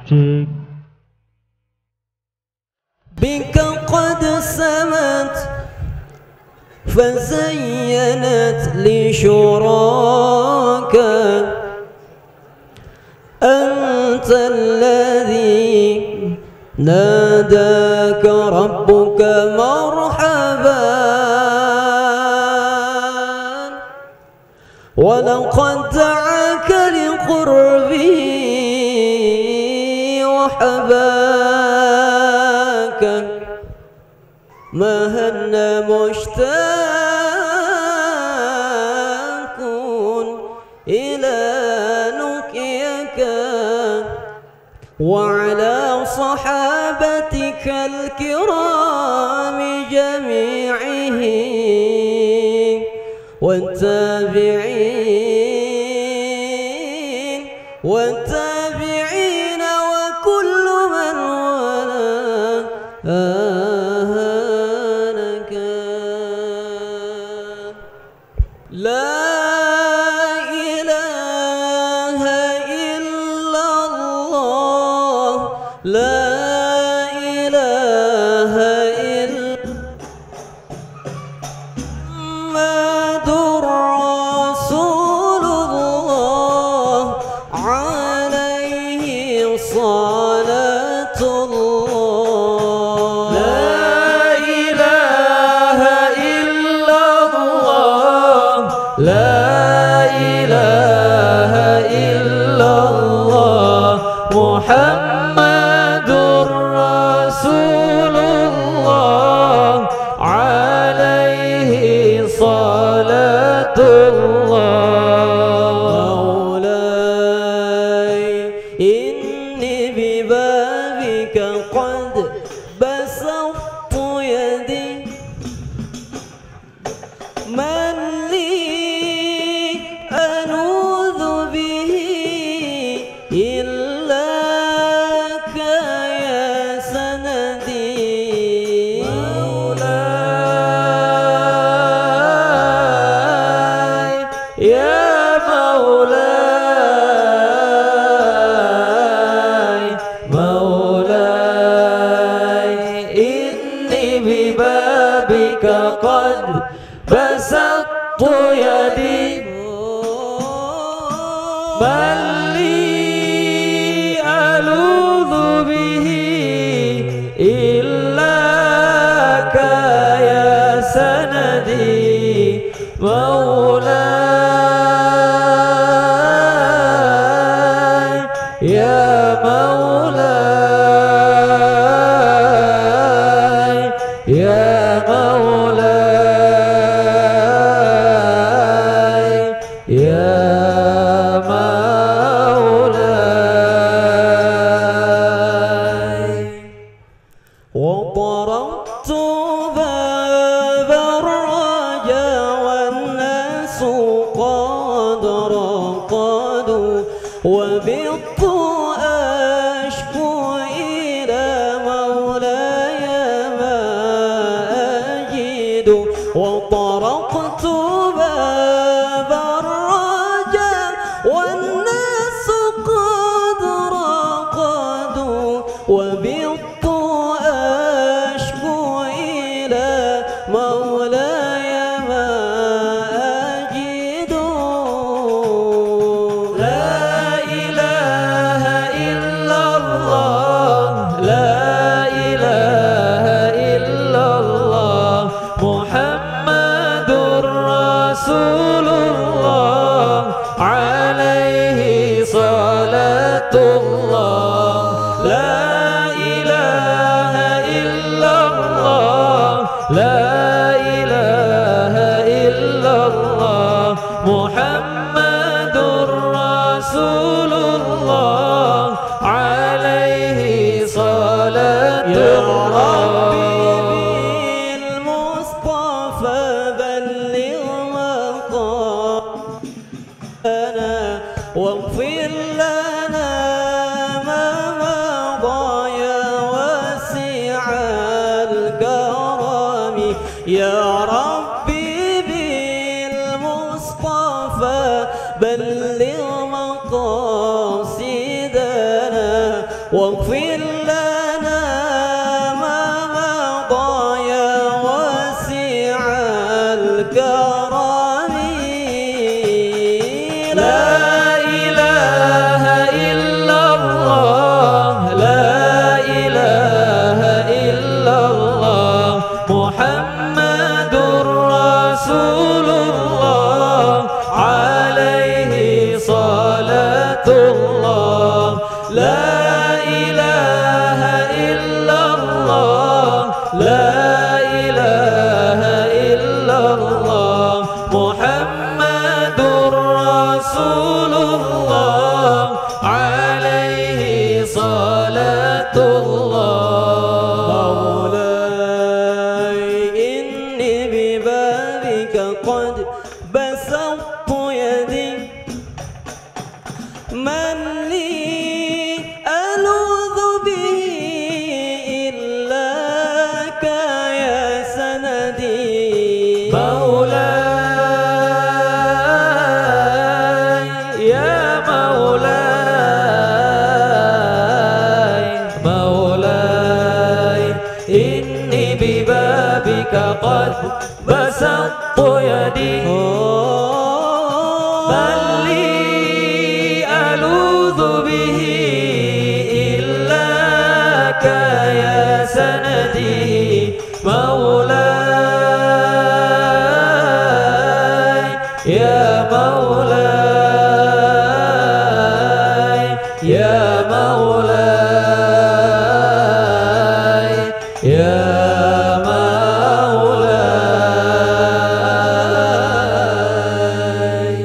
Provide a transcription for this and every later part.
بك قد سمت فزينت لشراك أنت الذي ناداك ربك مرحبا ولقد دعاك لقربه وحباك ما هن مشتاق إلى لقياك وعلى صحابتك الكرام جميعهم والتابعين وكل من والانك لا إله إلا الله لا إله إلا محمد رسول الله عليه صلاة الله لا إله إلا الله لا إله إلا الله محمد رسول الله عليه صلاة الله مولاي إني ببابك قد بسطت يدي من لي ألوذ به إلاك يا سندي مولاي يا مولاي مولاي إني ببابك قد بسطت يدي من لي ألوذ به إلاك يا سندي مولاي يا مولاي يا مولاي يا مولاي وطرقت باب الرجا والناس قد رقدوا وبط أشكو إلى مولاي ما أجد وطرقت باب الرجا والناس قد رقدوا وبط أشكو إلى مولاي ما أجد لا إله إلا الله لا إله إلا الله محمد رسول الله عليه صلاة الله لا إله إلا الله لا إله إلا الله محمد رسول الله عليه صلاة الله بالمصطفى بلغ مقامنا واغفر لنا ما مضى يا واسع الكرم يا ربي بالمصطفى بلغ مقاصدنا واغفر لنا ما مضى يا واسع الكرم. لا إله إلا الله لا إله إلا الله محمد رسول الله عليه صلاة الله. لا إله إلا الله لا إله إلا الله محمد رسول الله عليه صلاة الله. مولاي إني ببابك قد بسطت يدي من لي ألوذ به إلاك يا سندي. مولاي يا مولاي مولاي إني ببابك قد بسطت يدي من لي ألوذ به إلاك يا سندي. مولاي يا مولاي يا مولاي يا مولاي.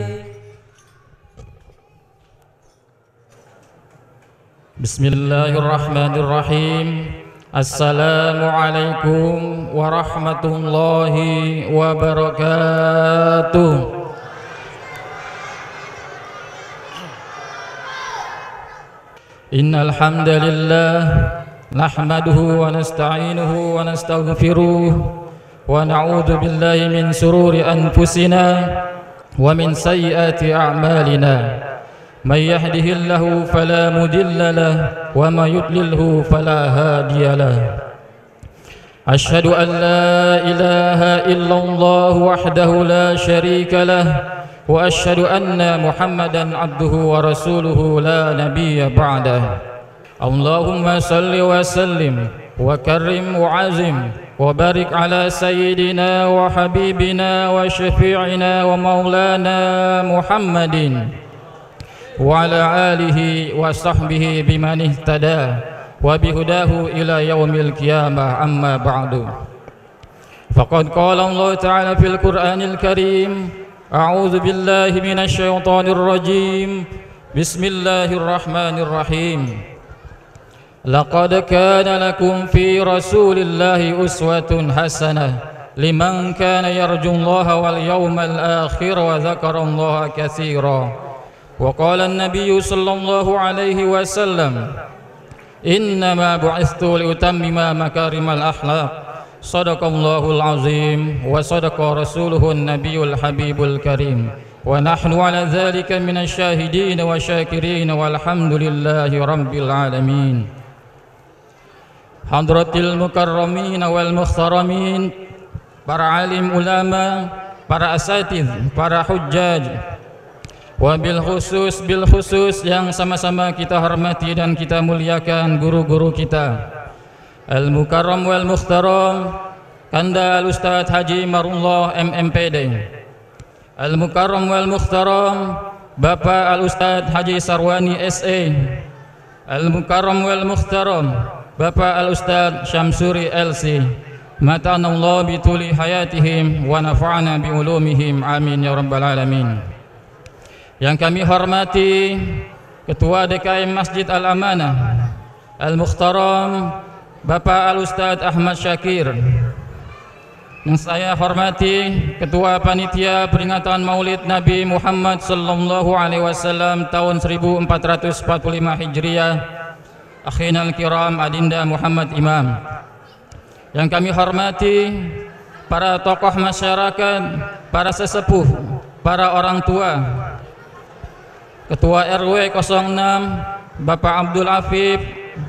بسم الله الرحمن الرحيم. السلام عليكم ورحمة الله وبركاته. إن الحمد لله نحمده ونستعينه ونستغفره ونعوذ بالله من شرور أنفسنا ومن سيئات أعمالنا. من يهده الله فلا مضل له ومن يضلله فلا هادي له. أشهد أن لا إله إلا الله وحده لا شريك له وأشهد أن محمدا عبده ورسوله لا نبي بعده. اللهم صل وسلم وكرم وعزم وبارك على سيدنا وحبيبنا وشفيعنا ومولانا محمد وعلى آله وصحبه بمن اهتدى وبهداه إلى يوم القيامة. أما بعد فقد قال الله تعالى في القرآن الكريم: أعوذ بالله من الشيطان الرجيم. بسم الله الرحمن الرحيم. لقد كان لكم في رسول الله أسوة حسنة لمن كان يرجو الله واليوم الآخر وذكر الله كثيرا. وقال النبي صلى الله عليه وسلم: إنما بعثت لأتمم مكارم الأخلاق. صدق الله العظيم وصدق رسوله النبي الحبيب الكريم ونحن على ذلك من الشاهدين والشاكرين والحمد لله رب العالمين. Hadratil mukarramin wal muhtaramin, para alim ulama, para asatidz, para hujjaj, wabil khusus yang sama-sama kita hormati dan kita muliakan guru-guru kita, al-mukarram wal muhtaram Kanda Al-Ustadz Haji Marullah MMPD, al-mukarram wal muhtaram Bapak Al-Ustadz Haji Sarwani SA, al-mukarram wal muhtaram Bapak Al-Ustadz Syamsuri LC. Mata'anallah bituli hayatihim wa nafa'ana bi'ulumihim, amin ya rabbal alamin. Yang kami hormati Ketua DKM Masjid Al-Amanah Al-Mukhtaram Bapak Al-Ustadz Ahmad Syakir. Yang saya hormati Ketua Panitia Peringatan Maulid Nabi Muhammad sallallahu alaihi wasallam tahun 1445 Hijriah, Akhina al-kiram Adinda Muhammad Imam. Yang kami hormati para tokoh masyarakat, para sesepuh, para orang tua, Ketua RW 06 Bapak Abdul Afif,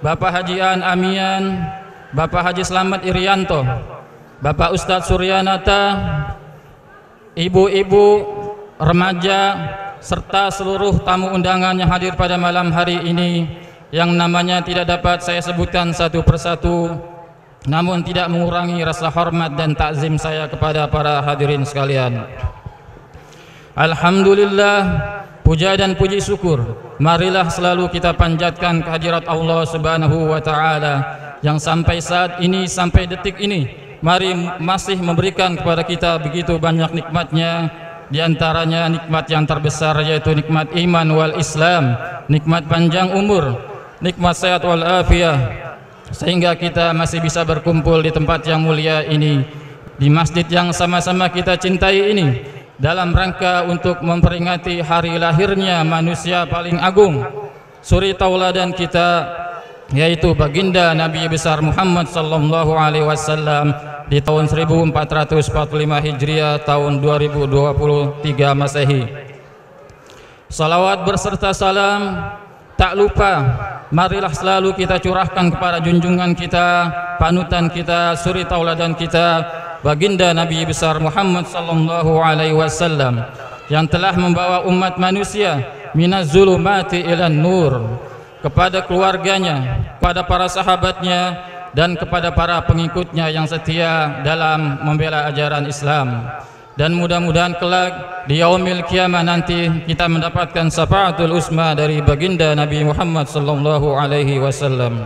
Bapak Haji An Amian, Bapak Haji Slamet Irianto, Bapak Ustadz Suryanata, ibu-ibu, remaja, serta seluruh tamu undangan yang hadir pada malam hari ini yang namanya tidak dapat saya sebutkan satu persatu, namun tidak mengurangi rasa hormat dan takzim saya kepada para hadirin sekalian. Alhamdulillah, puja dan puji syukur marilah selalu kita panjatkan kehadirat Allah Subhanahu wa taala yang sampai saat ini, sampai detik ini masih memberikan kepada kita begitu banyak nikmatnya. Di antaranya nikmat yang terbesar yaitu nikmat iman wal Islam, nikmat panjang umur, nikmat sehat wal afiyah, sehingga kita masih bisa berkumpul di tempat yang mulia ini, di masjid yang sama-sama kita cintai ini, dalam rangka untuk memperingati hari lahirnya manusia paling agung, suri tauladan kita, yaitu baginda Nabi besar Muhammad sallallahu alaihi wasallam di tahun 1445 Hijriah, tahun 2023 Masehi. Salawat berserta salam tak lupa marilah selalu kita curahkan kepada junjungan kita, panutan kita, suri tauladan kita, baginda Nabi besar Muhammad sallallahu alaihi wasallam yang telah membawa umat manusia minaz zulumati ilan nur, kepada keluarganya, kepada para sahabatnya, dan kepada para pengikutnya yang setia dalam membela ajaran Islam. Dan mudah-mudahan kelak di yaumil kiamah nanti kita mendapatkan syafaatul usma dari baginda Nabi Muhammad sallallahu alaihi wasallam.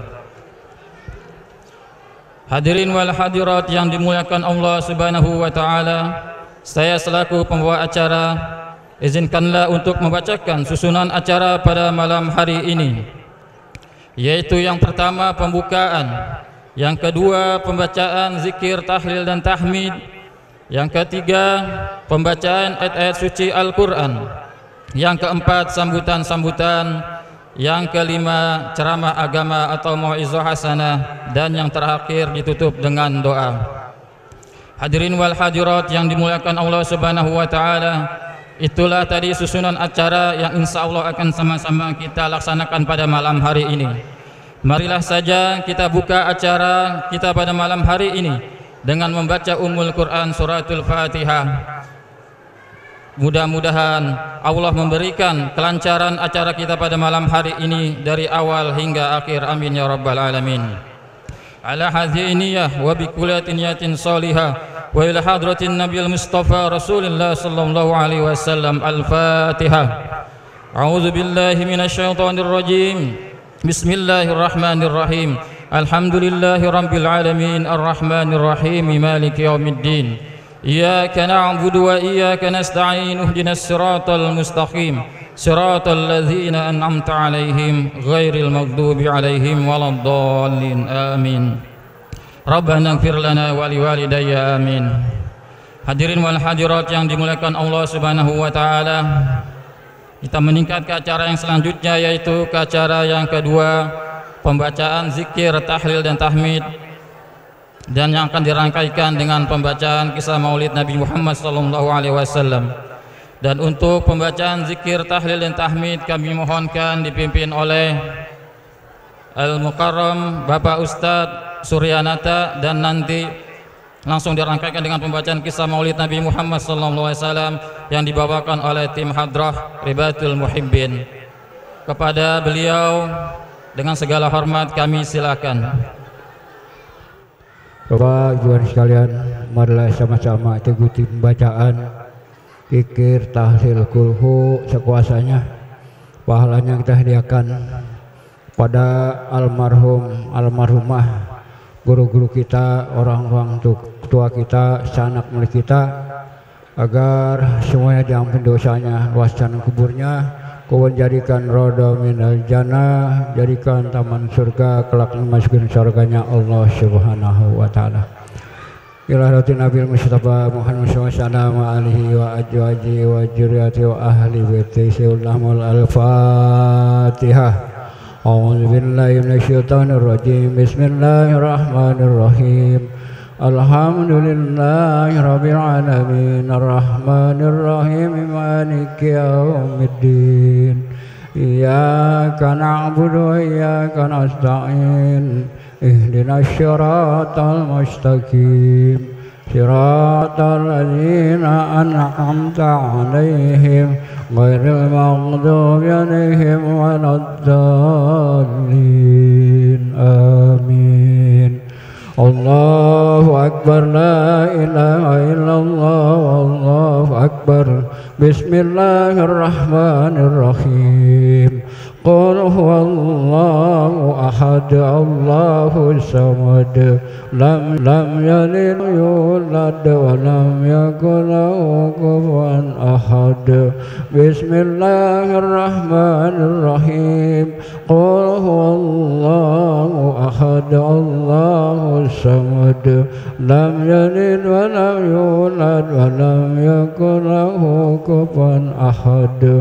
Hadirin wal hadirat yang dimuliakan Allah Subhanahu wa taala, saya selaku pembawa acara izinkanlah untuk membacakan susunan acara pada malam hari ini, yaitu yang pertama pembukaan, yang kedua pembacaan zikir, tahlil dan tahmid, yang ketiga pembacaan ayat-ayat suci Al-Quran, yang keempat sambutan-sambutan, yang kelima ceramah agama atau mau'izah hasanah, dan yang terakhir ditutup dengan doa. Hadirin wal hadirat yang dimuliakan Allah Subhanahu wa taala, itulah tadi susunan acara yang insya Allah akan sama-sama kita laksanakan pada malam hari ini. Marilah saja kita buka acara kita pada malam hari ini dengan membaca Ummul Quran suratul Fatihah. Mudah-mudahan Allah memberikan kelancaran acara kita pada malam hari ini dari awal hingga akhir, amin ya rabbal alamin. Ala hadhihi niyyah wa bi kulli niyatin salihah wa ila hadratin nabiyil mustafa Rasulillah sallallahu alaihi wasallam. Al-Fatihah. A'udzu billahi minasyaitonir rajim. Bismillahirrahmanirrahim. Alhamdulillahi rabbil alamin arrahmanir rahim maliki yaumiddin. Iyyaka na'budu wa iyyaka nasta'in ihdinas siratal mustaqim siratal ladzina an'amta 'alaihim ghairil maghdubi 'alaihim waladdallin. Amin. Rabbana ighfir lana wa liwalidayya. Amin. Hadirin wal hadirat yang dimuliakan Allah Subhanahu wa taala, kita meningkat ke acara yang selanjutnya, yaitu ke acara yang kedua, pembacaan zikir, tahlil dan tahmid, dan yang akan dirangkaikan dengan pembacaan kisah maulid Nabi Muhammad SAW. Dan untuk pembacaan zikir, tahlil dan tahmid kami mohonkan dipimpin oleh Al-Mukarram Bapak Ustadz Suryanata, dan nanti langsung dirangkaikan dengan pembacaan kisah maulid Nabi Muhammad SAW yang dibawakan oleh tim Hadrah Ribatul Muhibbin. Kepada beliau dengan segala hormat kami silakan. Bapak Ibu sekalian, marilah sama-sama ikuti pembacaan zikir, tahlil, kulhu sekuasanya. Pahalanya kita hadiahkan pada almarhum, almarhumah, guru-guru kita, orang-orang tua kita, sanak milik kita, agar semuanya diampuni dosanya, luaskan kuburnya, kau jadikan roda minal jannah, jadikan taman surga, kelak masukin surganya Allah Subhanahu wa taala. Ila roti Nabi Mustafa Muhammad sallallahu alaihi wa azwajihi wa dzurriyyati wa ahli baiti sallallahu al-Fatihah. A'udzu billahi minasyaitonir rajim. Bismillahirrahmanirrahim. Alhamdulillahi rabbil alamin arrahmanir rahim maliki yaumiddin. إياك نعبد وإياك نستعين اهدنا الصراط المستقيم صراط الذين أنعمت عليهم غير المغضوب عليهم ولا الضالين آمين. الله أكبر لا إله إلا الله والله أكبر. بسم الله الرحمن الرحيم. قل هو الله أحد الله الصمد لم يلد يولد ولم يكن له كفوا أحد. بسم الله الرحمن الرحيم. قل هو الله أحد الله الصمد لم يلد ولم يولد ولم يكن له كفوا أحد.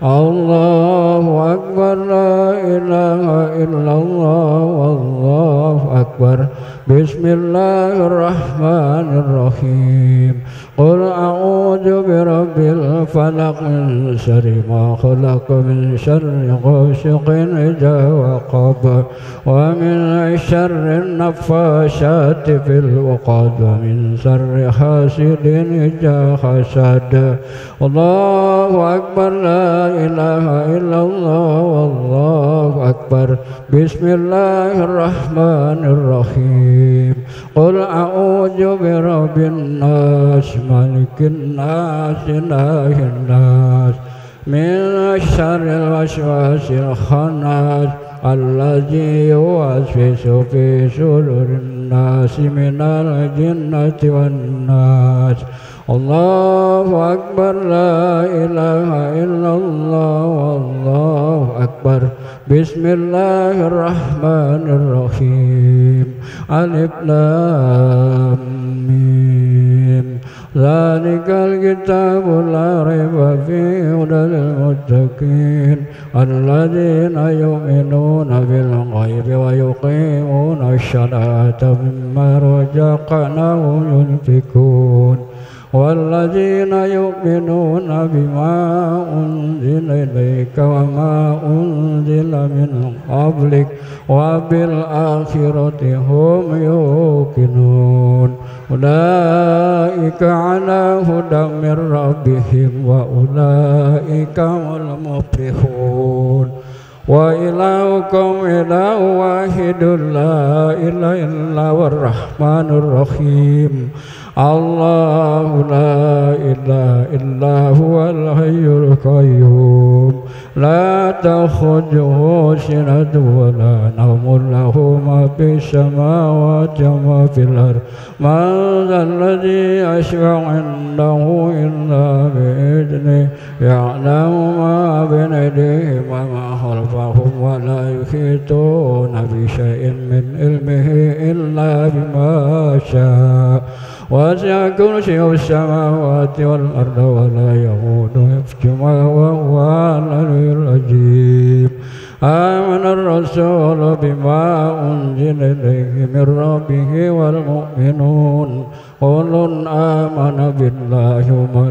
الله أكبر لا إله إلا الله والله أكبر. بسم الله الرحمن الرحيم. قل أعوذ برب الفلق من شر ما خلق من شر غاسق إذا وقب ومن شر النفاثات في العقد ومن شر حاسد إذا حسد. الله أكبر لا إله إلا الله والله أكبر. بسم الله الرحمن الرحيم. قل أعوذ برب الناس ملك الناس إله الناس من شر الوسواس الخناس الذي يوسوس في صدور الناس من الجنة والناس. الله أكبر لا إله إلا الله والله أكبر. بسم الله الرحمن الرحيم. ألف لام ميم. ذلك الكتاب لا ريب فيه هدى للمتقين الذين يؤمنون بالغيب ويقيمون الصلاة مما رزقناهم ينفقون والذين يؤمنون بما أنزل إليك وما أنزل من قبلك وبالآخرة هم يوقنون أولئك على هدى من ربهم وأولئك هم المفلحون. وإلهكم إله واحد لا إله إلا هو الرحمن الرحيم. الله لا إله إلا هو الحي القيوم لا تأخذه سنة ولا نوم له ما في السماوات وما في الأرض من ذا الذي يشفع عنده إلا بإذنه يعلم ما بين أيديهم وما خلفهم ولا يحيطون بشيء من علمه إلا بما شاء وسع كرسيه السماوات والأرض ولا يئوده حفظهما وهو العلي العظيم. آمن الرسول بما أنزل إليه من ربه والمؤمنون كل آمن بالله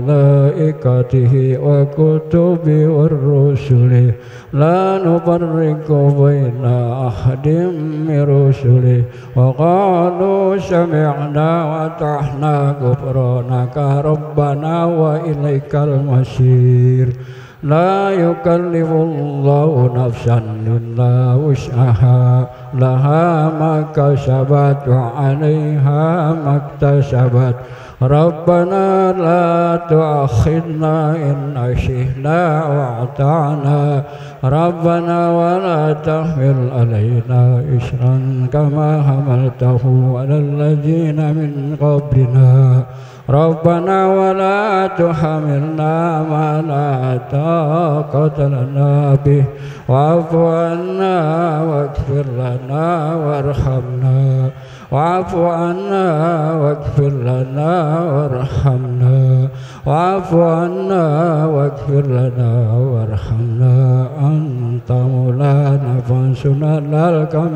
وملائكته وكتبه ورسله لا نفرق بين أحد من رسله وقالوا سمعنا وأطعنا غفرانك ربنا وإليك المصير. لا يكلف الله نفسا إلا وسعها لها ما كسبت وعليها ما اكتسبت ربنا لا تؤاخذنا إن نسينا وأخطأنا ربنا ولا تحمل علينا إصرا كما حملته على الذين من قبلنا ربنا ولا تحملنا ما لا طاقة لنا به واعف عنا واغفر لنا وارحمنا واعف عنا واغفر لنا وارحمنا واعف عنا واغفر لنا وارحمنا أنت مولانا فانصرنا على القوم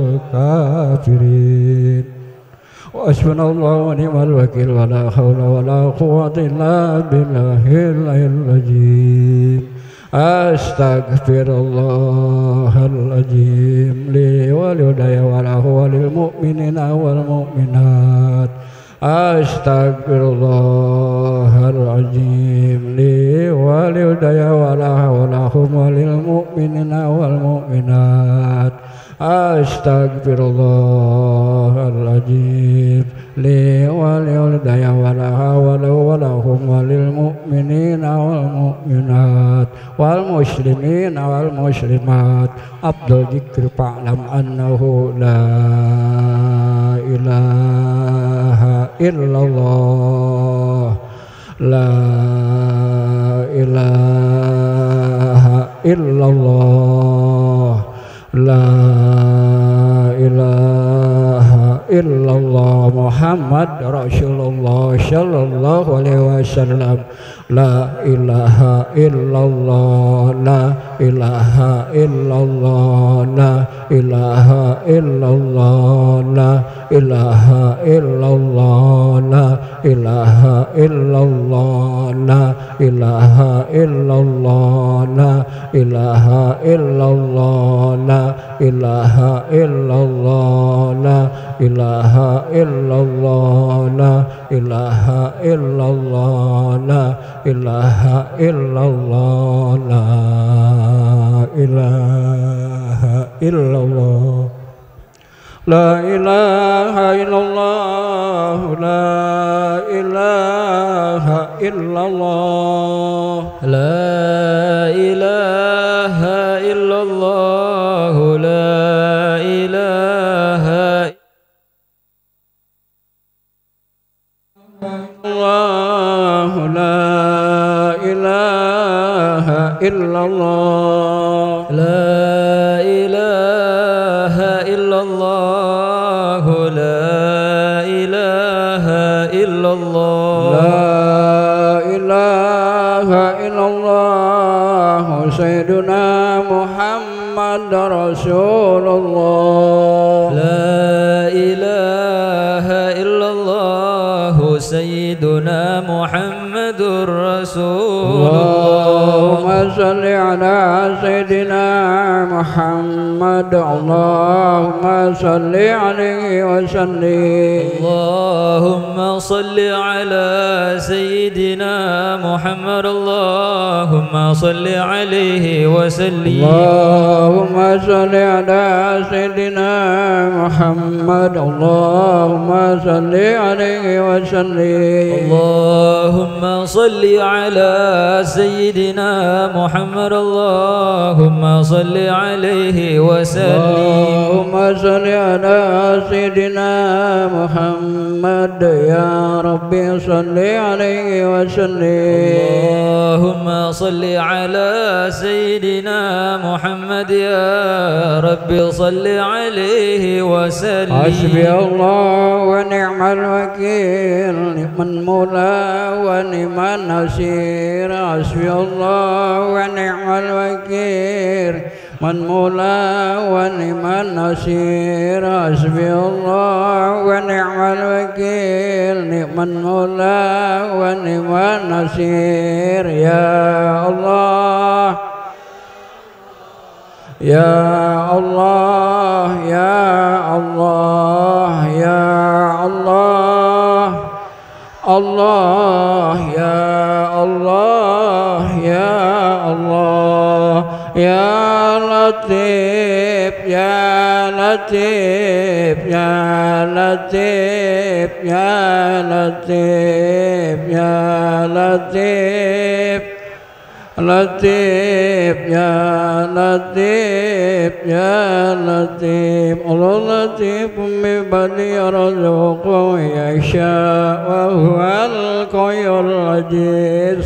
الكافرين. وحسبنا الله ونعم الوكيل ولا حول ولا قوة إلا بالله العلي العظيم. Astaghfirullahaladzim li walidayya wa lahu walil mu'minina wal mu'minat. Astaghfirullahaladzim li walidayya wa lahu walil mu'minina wal mu'minat. Astaghfirullahaladzim li walidayya wa lahu walil mu'minina wal mu'minat wal muslimina wal muslimat. Abdul dzikr fa'lam annahu la ilaha illallah, la ilaha illallah, la ilaha illallah Muhammad Rasulullah sallallahu alaihi wasallam. La ilaha illallah, la ilaha illallah, la ilaha illallah, la ilaha illallah, la ilaha illallah, la ilaha illallah, la ilaha illallah, la ilaha illallah, la ilaha illallah, la ilaha illallah, la ilaha illallah, la ilaha illallah, la ilaha illallah, la ilaha illallah, la ilaha illallah, la ilaha illallah, la ilaha illallah, la ilaha illallah, la ilaha illallah, la ilaha illallah Sayyiduna Muhammad Rasulullah, la ilaha illallah Sayyiduna Muhammadur Rasulullah. Allahumma salli ala Sayyidina Muhammad, Allahumma salli alaihi wa sallim. Allahumma salli ala Sayyidina Muhammad, Allahumma salli alaihi wa sallim. Allahumma salli ala Sayyidina Muhammad, Allahumma salli alaihi wa sallim. Allahumma salli ala Sayyidina Muhammad, Allahumma salli alaihi wa sallim. Allahumma salli ala Sayyidina Muhammad, ya Rabbi salli alaihi wa sallim. Allahumma salli ala Sayyidina Muhammad, ya Rabbi salli alaihi wa sallim. Hasbi Allah wa ni'mal wakil, ni'mal mula wa ni'man nasir. Hasbi Allah wa ni'mal wakil, man mula wa ni'man nasir. Hasbi Allah wa ni'mal wakil, ni'man mula wa ni'man nasir. Ya Allah, ya Allah, ya Allah, ya Allah, Allah, ya Allah, ya Allah, ya Latif, ya Latif, ya Latif, ya Latif, ya Latif, Latif, ya Latif, ya Latif. Allah Latif bibadi yarzuqu yasha wa huwal qayyul majid.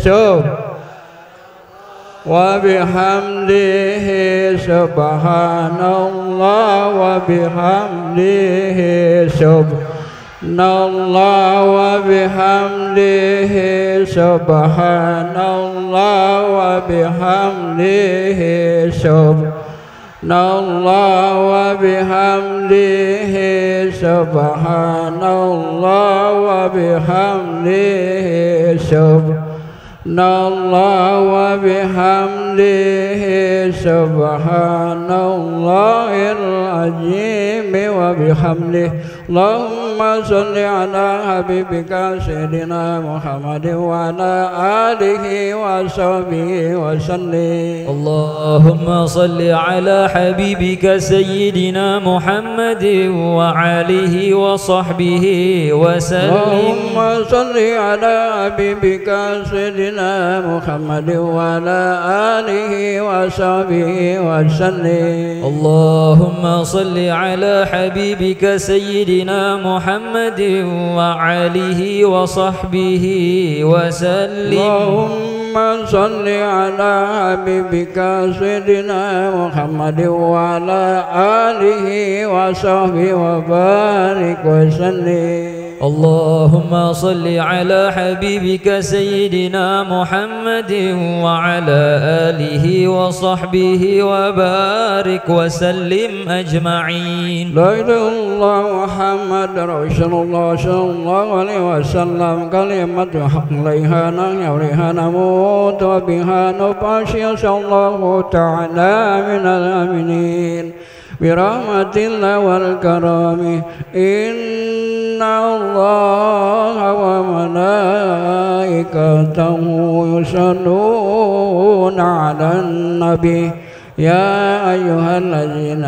Wa bihamdihi subhanallah, wa bihamdihi subhanallah, wa bihamdihi subhanallah, wa bihamdihi subhanallah, wa bihamdihi subhanallah, wa bihamdihi subhanallah, الله وبحمده سبحان الله العظيم وبحمده اللهم صل على حبيبك سيدنا محمد وعلى آله وصحبه وسلم اللهم صل على حبيبك سيدنا محمد وعليه وصحبه وسلم اللهم صل على حبيبك سيدنا محمد وعلى آله وصحبه وسلم اللهم صل على حبيبك سيدنا محمد وعليه وصحبه وسلم اللهم صل على حبيبك سيدنا محمد وعلى آله وصحبه وبارك وسلم اللهم صل على حبيبك سيدنا محمد وعلى آله وصحبه وبارك وسلم أجمعين. لا إله إلا الله محمد رسول الله صلى الله عليه وسلم كلمة حق لها نحيا ولها نموت وبها نبعث صلى الله تعالى من الآمنين برحمة الله والكرم إن الله وملائكته يصلون على النبي يا أيها الذين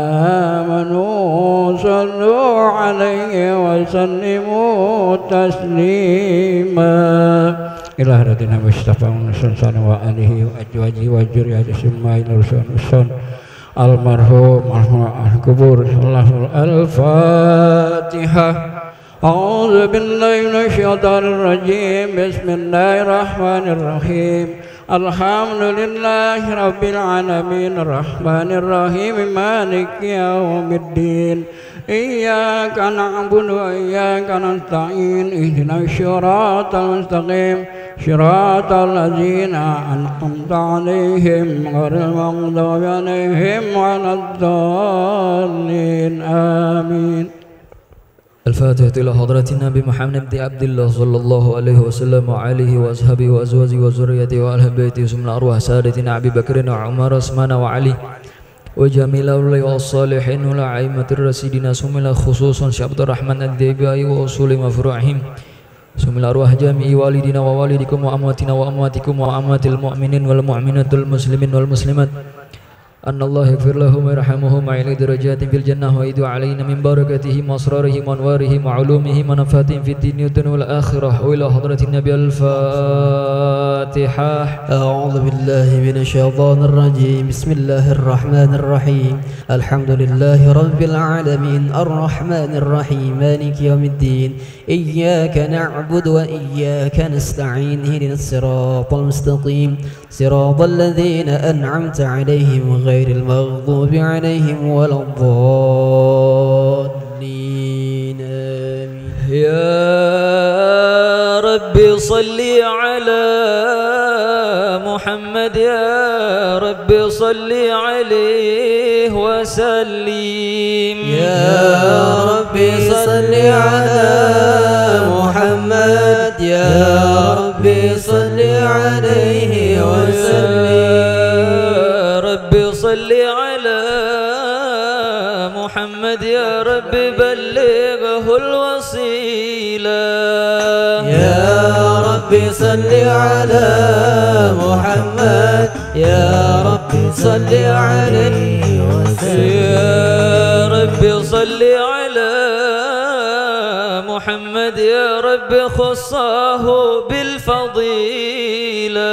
آمنوا صلوا عليه وسلموا تسليما إلى هدينا مصطفى ونصر وآله وأزواجه وذريته أجمعين الرسول المرحوم القبور الله الفاتحة. أعوذ بالله من الشيطان الرجيم بسم الله الرحمن الرحيم الحمد لله رب العالمين الرحمن الرحيم مالك يوم الدين إياك نعبد وإياك نستعين اهدنا الصراط المستقيم صراط الذين أنعمت عليهم غير المغضوب عليهم ولا الضالين آمين. الفاتحة إلى حضرة النبي محمد بن عبد الله صلى الله عليه وسلم وعليه وأصحابه وأزواجه وذريته وأهل بيته ثم الأرواح سادتنا أبي بكر وعمر وعثمان وعلي وجميع الأولياء والصالحين والأئمة الراشدين ثم خصوصا شيخ عبد الرحمن الديباي وأصول مفروعهم ثم الأرواح جميع والدينا ووالدكم وأمواتنا وأمواتكم وأموات المؤمنين والمؤمنات والمسلمين والمسلمات أن الله يغفر لهم ويرحمهم ويعلي درجات في الجنة ويدعو علينا من بركاتهم وأسرارهم وأنوارهم وعلومهم ونفاتهم في الدين والدنيا والآخرة. وإلى حضرة النبي الفاتحة. أعوذ بالله من الشيطان الرجيم بسم الله الرحمن الرحيم الحمد لله رب العالمين الرحمن الرحيم مالك يوم الدين إياك نعبد وإياك نستعين اهدنا الصراط المستقيم صراط الذين أنعمت عليهم غير المغضوب عليهم ولا الضالين آمين. يا رب صل على محمد يا رب صل عليه وسلم. يا رب صل على محمد يا رب صل عليه وسلم. رب صل على محمد يا رب بلغه الوسيلة. يا رب صل على محمد يا رب صل عليه وسلم. يا رب صل على محمد يا رب خصه بالفضيلة.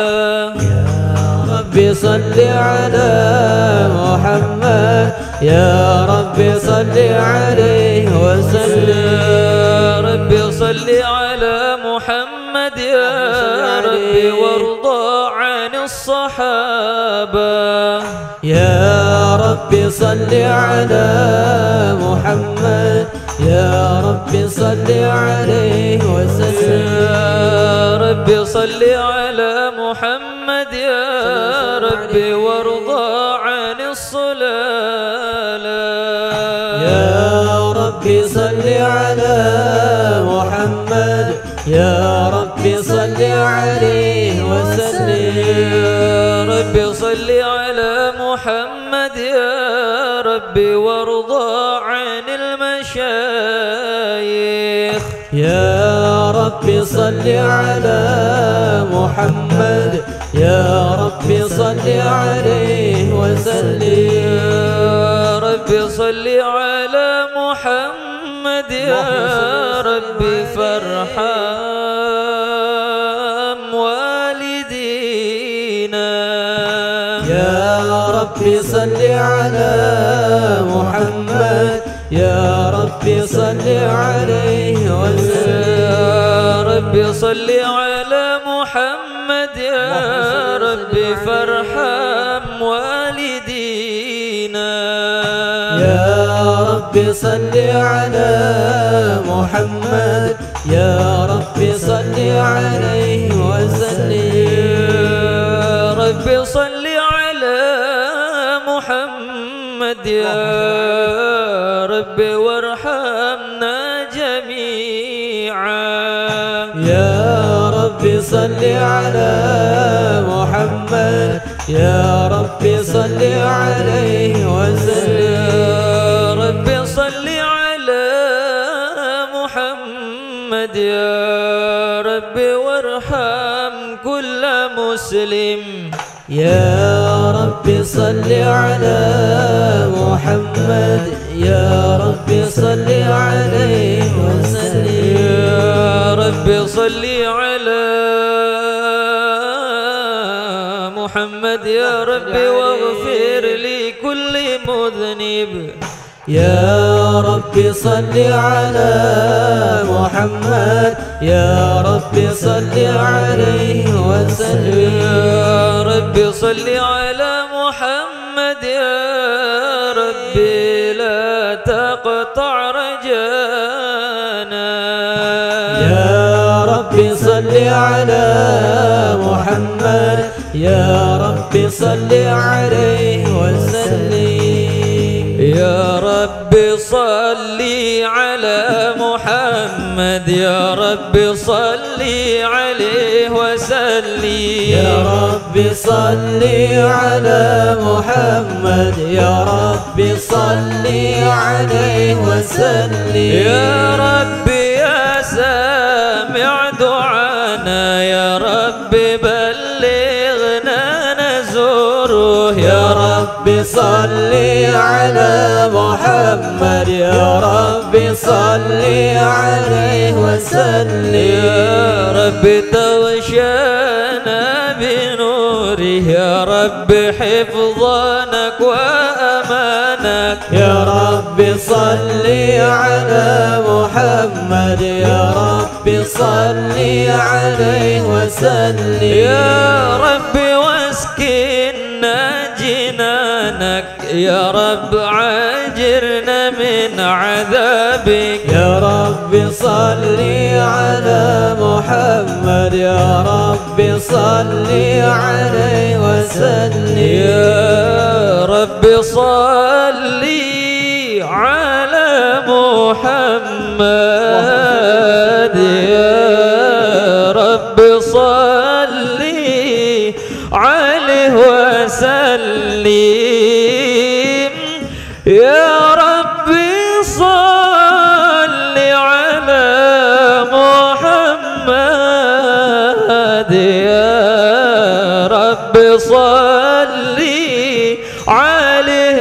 رب صل على محمد يا رب صل عليه وسلم. يا رب صل على محمد يا رب وارضى عن الصحابة. يا رب صل على محمد يا رب صل عليه وسلم. يا رب صل على محمد يا رب وارضى عن الصلالة. يا رب صل على محمد يا رب صل عليه رب صل على محمد يا ربي وارضى عن المشايخ يا رب صل على محمد يا رب صل عليه وسلم يا رب صل على محمد يا ربي فارحم والدينا يا رب صل على محمد يا رب صل عليه وسلم يا رب صل على محمد يا ربي فارحم والدينا يا رب صل على محمد يا رب صل عليه وسلم يا رب صل على محمد يا رب وارحمنا جميعا يا رب صل على محمد يا رب صل عليه وسلم يا رب صل على محمد يا رب وارحم كل مسلم يا رب صل على محمد يا رب صل عليه وسلم يا رب صل على محمد يا رب واغفر لكل مذنب يا رب صل على محمد يا رب صل عليه وسلم يا رب صل على محمد يا رب لا تقطع رجانا يا رب صل على محمد يا رب صل عليه وسلم يا رب صل على محمد يا رب صل عليه وسلم يا رب صل على محمد يا رب صل عليه وسلم يا رب يا سامع دعانا يا رب بلغنا نزوره يا رب صل على محمد يا رب صل عليه وسلم يا رب تغشانا بنوره يا رب حفظانك وأمانك يا رب صل على محمد يا رب صل عليه وسلم يا رب واسكننا جنانك يا رب عاجرنا من عذابك يا رب صل على محمد يا رب صل عليه وسلم يا رب صل على محمد يا رب صل عليه وسلم يا رب صل على محمد يا رب صل عليه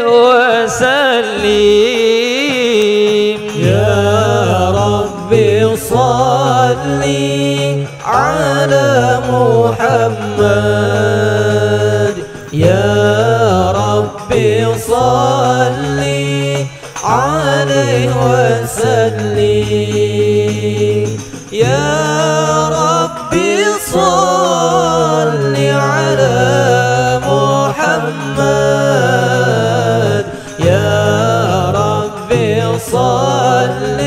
وسلم يا رب صل على محمد يا رب صل عليه وسلم يا رب صل على محمد يا رب صل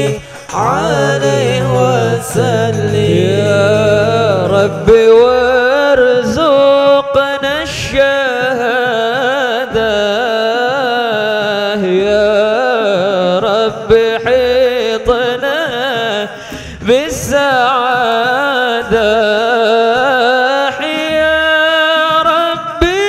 عليه وسلم يا رب وارزقنا الشهادة يا رب حيطنا بالسعادة يا ربي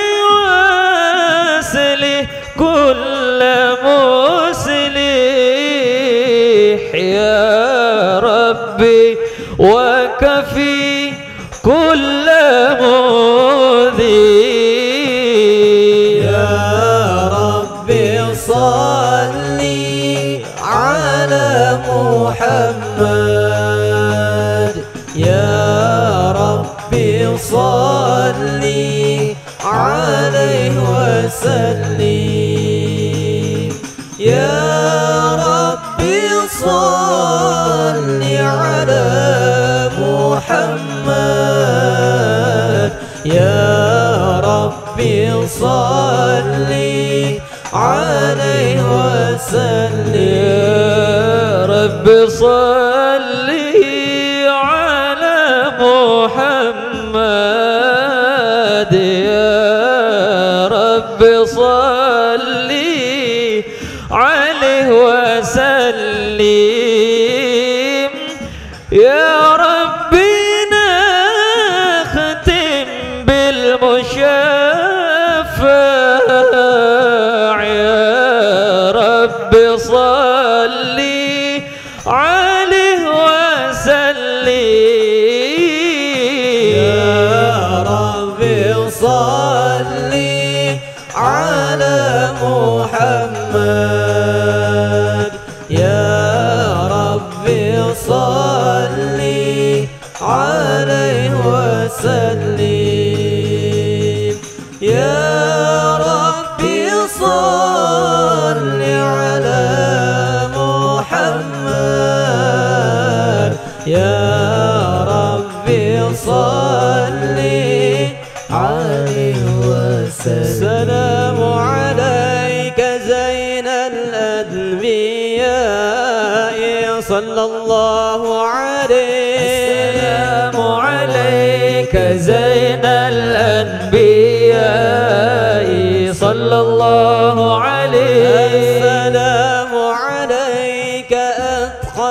صلي عليه وسلم يا رب صلي على محمد يا رب صلي عليه وسلم يا ربي نختم بالمشفع يا رب صلي عليه وسلم يا رب صلي على محمد يا رب صلي عليه وسلم يا رب صل على محمد يا رب صلي عليه وسلم السلام عليك زين الأنبياء صلى الله عليه السلام عليك زين الأنبياء صلى الله عليه السلام عليك أتقى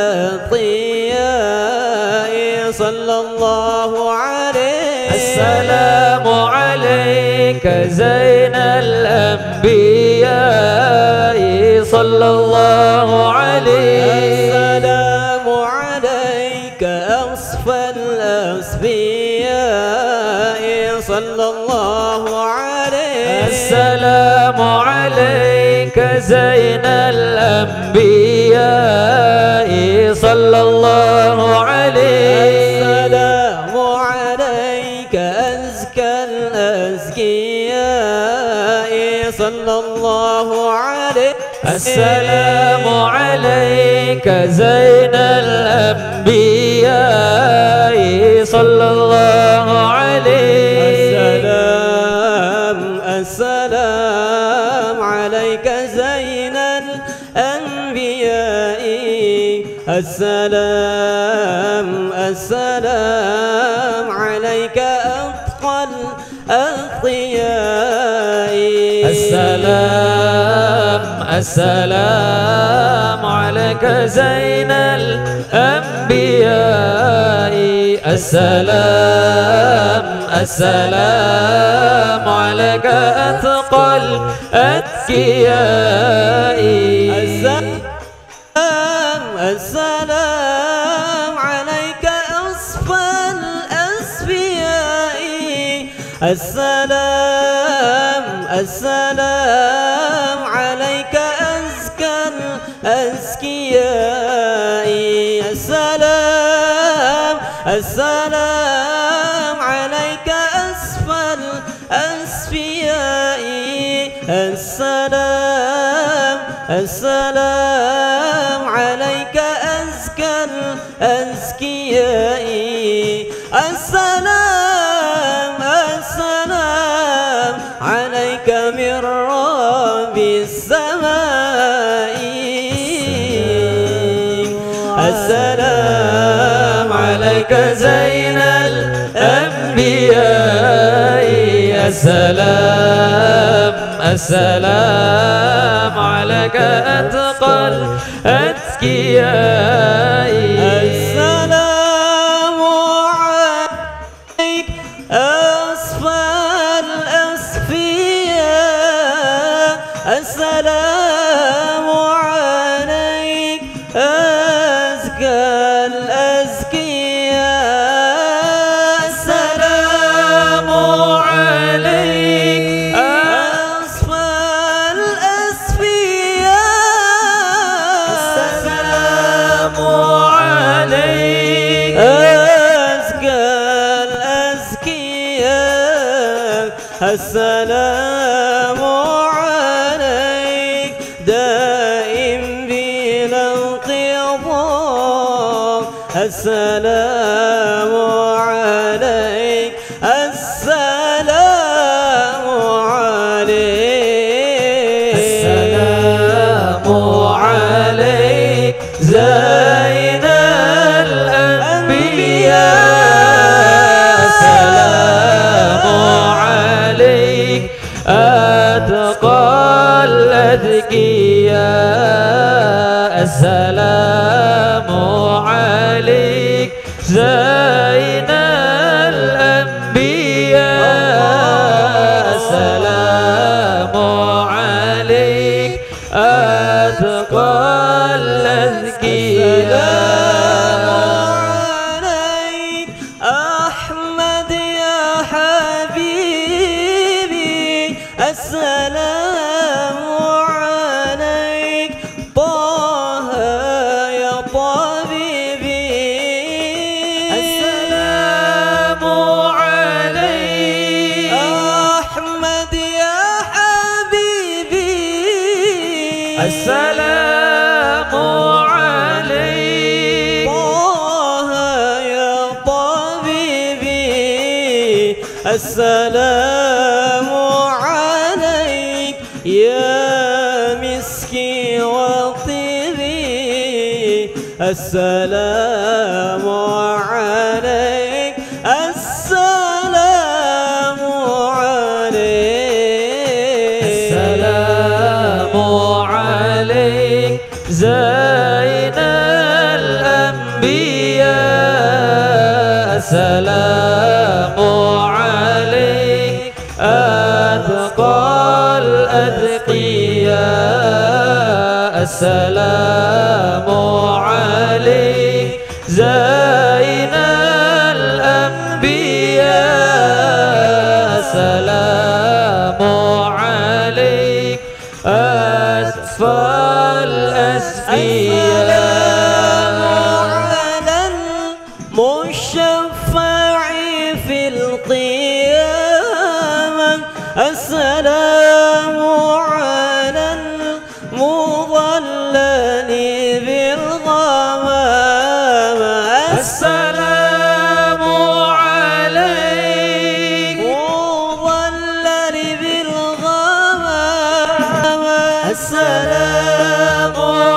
الأتقياء صلى الله عليه السلام عليك زين الأنبياء صلى الله عليه السلام عليك أصفى الأصفياء صلى الله عليه السلام عليك زين الأنبياء صلى الله عليه السلام عليك أزكى الأزكياء صلى الله عليه السلام عليك زين الأنبياء صلى الله عليه السلام عليك زين الأنبياء السلام عليك أتقى الأتقياء السلام عليك زين الأنبياء السلام عليك أتقى الأتقياء السلام عليك أصفى الأصفياء السلام عليك أزكى الأزكياء السلام عليك أصفى الأصفياء السلام عليك أزكى الأزكياء السلام عليك من رب السماء السلام عليك زين الأنبياء السلام عليك أتقى الأتقياء السلام عليك أصفى الأصفياء السلام عليك أزكى الأزكياء السلام عليك أصفى الأصفياء السلام عليك أزكى الأزكياء السلام عليك دائم بلا انقضاء السلام عليك السلام السلام عليك زين الأنبياء السلام عليك أتقى الأذكياء عليك أحمد يا حبيبي السلام عليك طه يا طبيبي السلام عليك أحمد يا حبيبي السلام عليك طه يا طبيبي السلام عليك يا مسكي وطيبي السلام عليك السلام عليك السلام عليك زين الأنبياء السلام عليك أتقى الأتقياء السلام عليك زين الأنبياء السلام عليك أسفى الأسفياء على المشفع في القيامة السلام على المضلل بالغمامة السلام عليك مضلل بالغمامة السلام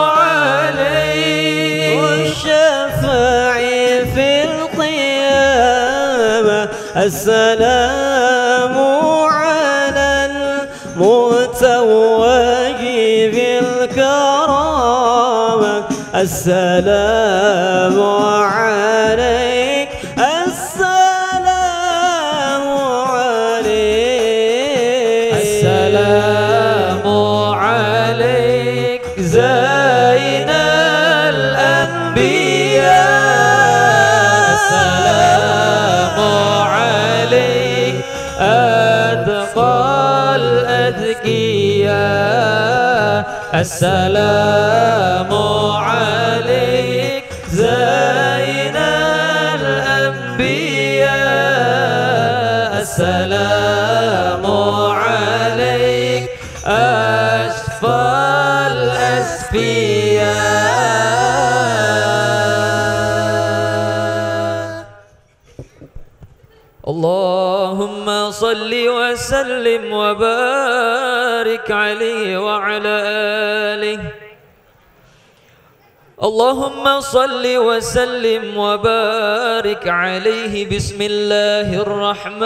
عليك والشفاع في القيامة السلام على المتوج بالكرامة السلام عليك السلام عليك السلام عليك زين الأنبياء السلام عليك أتقى الأذكياء السلام عليك زين الأنبياء السلام عليك أشفى الأسفياء اللهم صل وسلم وبارك عليه وعلى آله اللهم صل وسلم وبارك عليه بسم الله الرحمن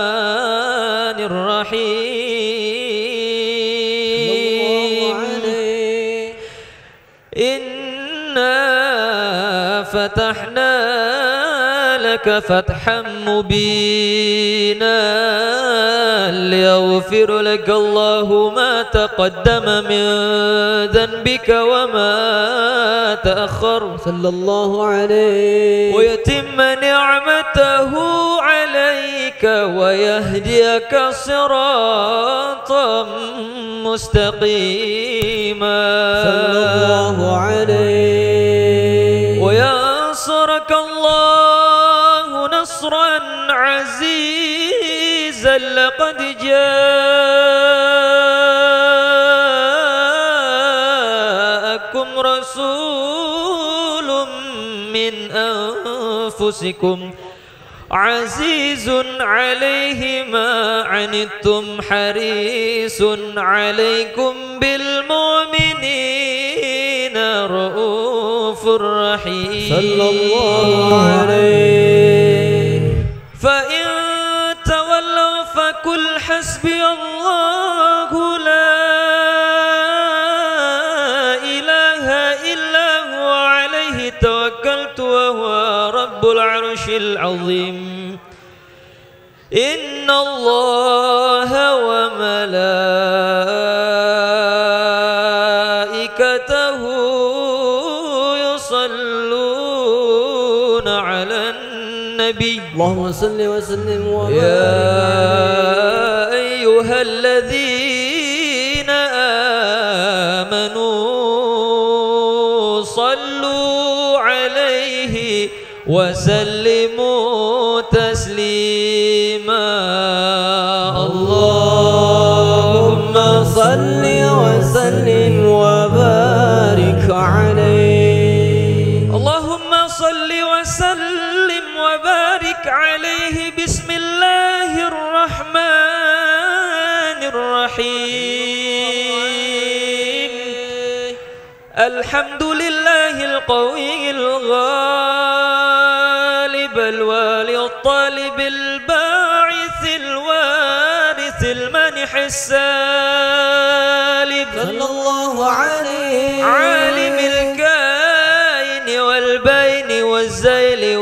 الرحيم إنا فتحنا لك فتحا مبينا ليغفر لك الله ما تقدم من ذنبك وما تأخر صلى الله عليه ويتم نعمته عليك ويهديك صراطا مستقيما صلى الله عليه وينصرك الله نصرا عزيزا لقد جاءكم رسول من أنفسكم عزيز عليه ما عنتم حريص عليكم بالمؤمنين رؤوف رحيم صلى الله عليه فإن تولوا فقل حسبي الله لا إله إلا رب العرش العظيم إن الله وملائكته يصلون على النبي اللهم صل وسلم وبارك يا أيها الذين آمنوا صلوا عليه وسلموا تسليما اللهم صل وسلم وبارك عليه اللهم صل وسلم وبارك عليه بسم الله الرحمن الرحيم الحمد لله القوي الغالب الوالي الطالب الباعث الوارث المنح السالب صلى الله عليه عالم الكائن والبين والزيل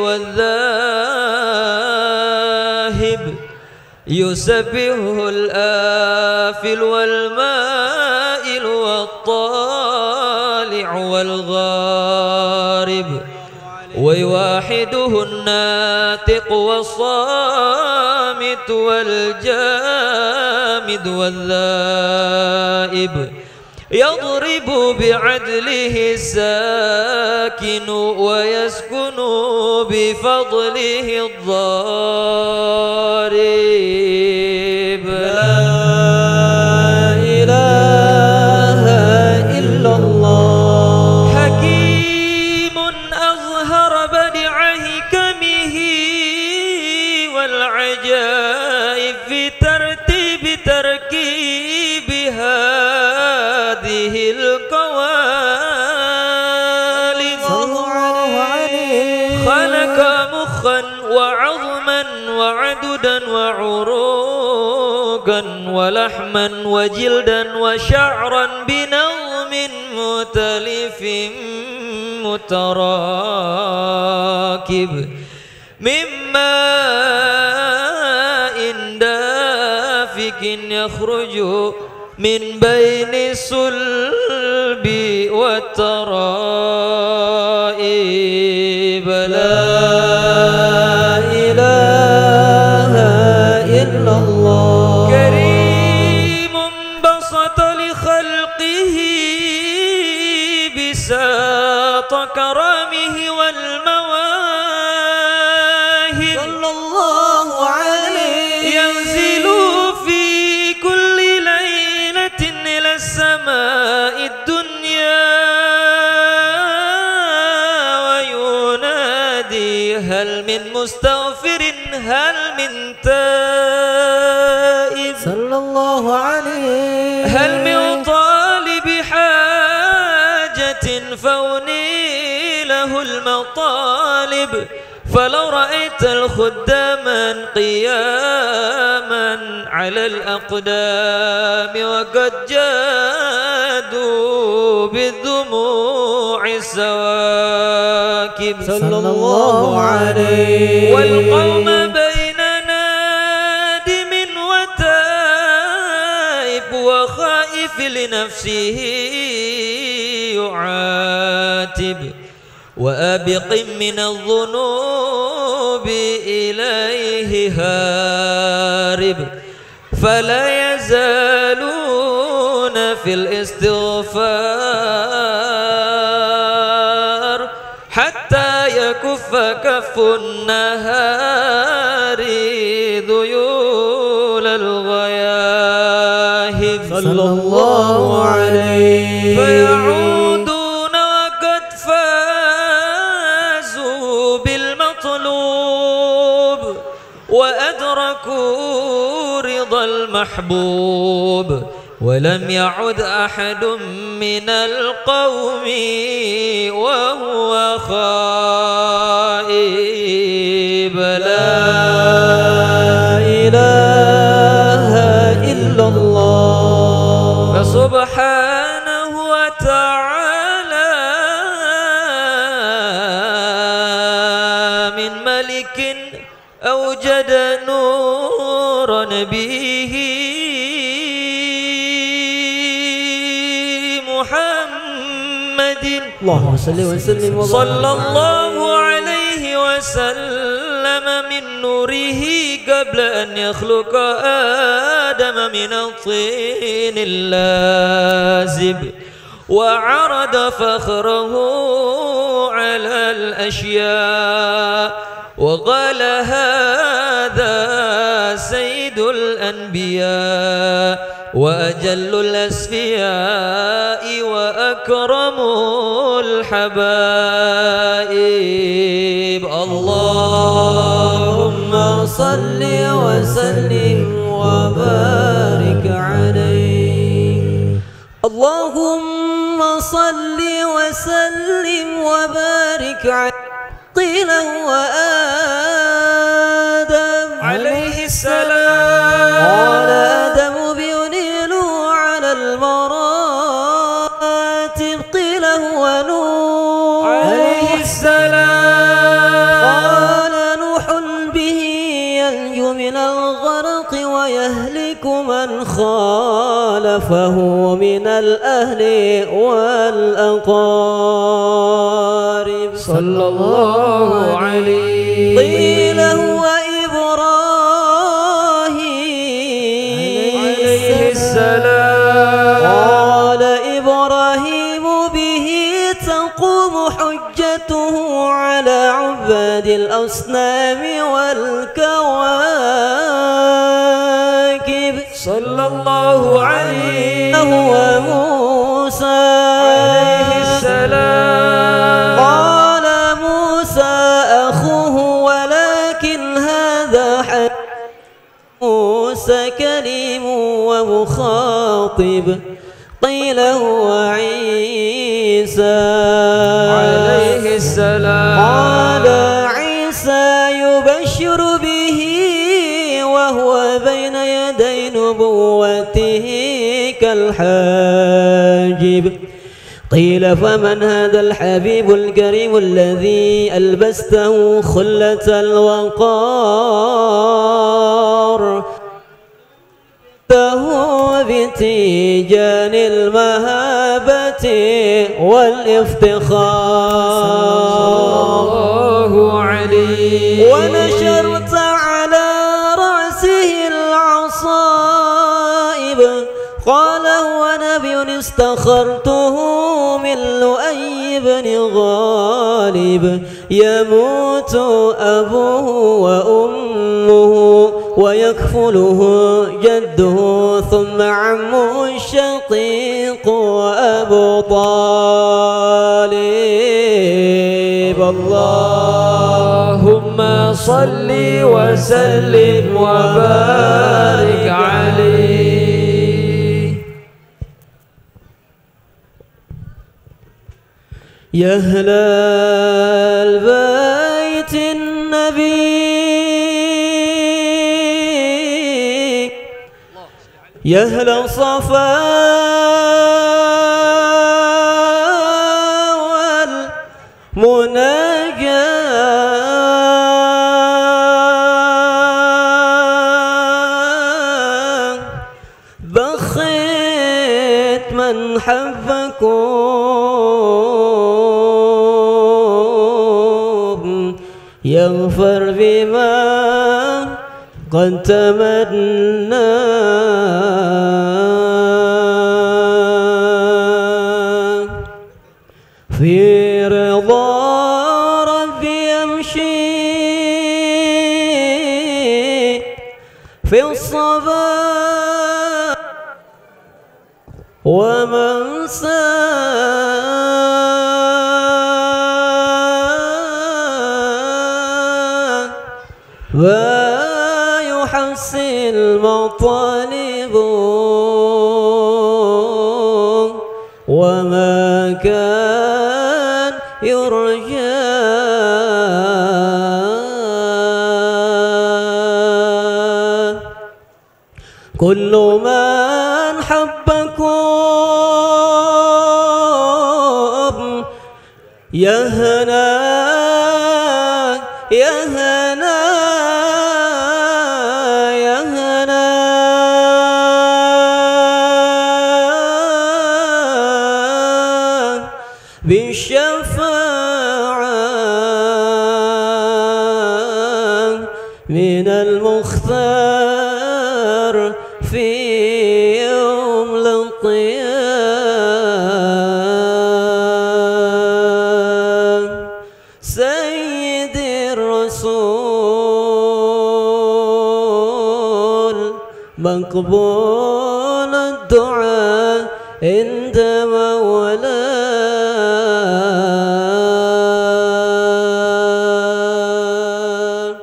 والذاهب يسبحه الآفل والمائل والطالع والغارب ويواحده الناطق والصامت والجامد والذائب يضرب بعدله الساكن ويسكن بفضله الضارب لا إله إلا الله حكيم أظهر بديع حكمه والعجائب في ترتيب تركيب هذه القوالب خلق مخا وعظما وعددا وعروقا ولحما وجلدا وشعرا بنظم متلف متراكب من ماء دافق يخرج من بين الصلب والترائب لا إله إلا الله كريم بسط لخلقه بساط كرمه والمواهب صلى الله عليه ينزل في كل ليلة إلى السماء الدنيا وينادي هل من مستغفر هل من تائب صلى الله عليه هل من طالب حاجة فأني له المطالب فلو رأيت الخدام قياما على الأقدام وقد جادوا بالدموع السواكب صلى الله عليه والقوم بين نادم وتائب وخائف لنفسه يعاتب وآبق من الذنوب إليه هارب فلا يزالون في الاستغفار حتى يكف كف النهار ذيول الغياهب صلى الله عليه فيعودون وقد فازوا بالمطلوب وأدركوا رضا المحبوب ولم يعد أحد من القوم وهو خائب لا إله إلا الله فسبحانه وتعالى من نبيه محمد اللهم صل وسلم وبارك صلى الله عليه وسلم من نوره قبل أن يخلق آدم من الطين اللازب وعرض فخره على الأشياء وقال هذا سيد الأنبياء وأجل الأسفياء وأكرم الحبائب اللهم صل وسلم وبارك عليه اللهم صل وسلم وبارك عليه قيل وآدم عليه السلام قال آدم بينيل على المراتب قيل هو نوح عليه السلام قال نوح به ينجو من الغرق ويهلك من خالفه من الأهل والأقارب صلى الله عليه قيل هو إبراهيم عليه السلام قال إبراهيم به تقوم حجته على عباد الأصنام والكواكب صلى الله عليه هو موسى عليه السلام قال موسى أخوه ولكن هذا حق موسى كليم ومخاطب قيل هو عيسى عليه السلام قال عيسى يبشر به وهو بين يدي نبوته كالحاجب قيل فمن هذا الحبيب الكريم الذي ألبسته خلة الوقار له بتيجان المهابة والافتخار الله عليه ونشرت على رأسه العصائب قال هو نبي استخرته من لؤي بن غالب يموت أبوه وأمه ويكفله جده ثم عمه الشقيق أبو طالب اللهم صل وسلم وبارك عليه يا أهل البيت النبي يا أهل صفا والمناجاة بخيت من حبكم يغفر بما قد تمنى في رضا ربي يمشي في الصباح ومنساه ويحسن المطالب وما كان يرجى كل من حبكم يهنا يهنا يهنا بالشفاعة من المختار في يوم القيامة سيدي الرسول مقبول الدعاء عند مولاه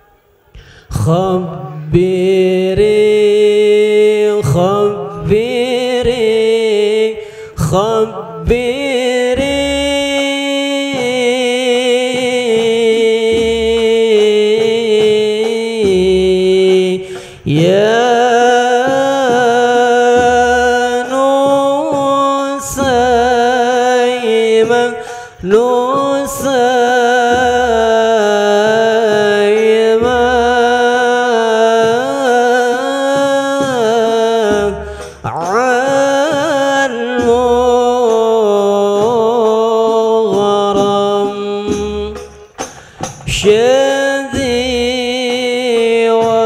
خبري خبري خبري يا نسيمة نسيمة عن مغرم شذي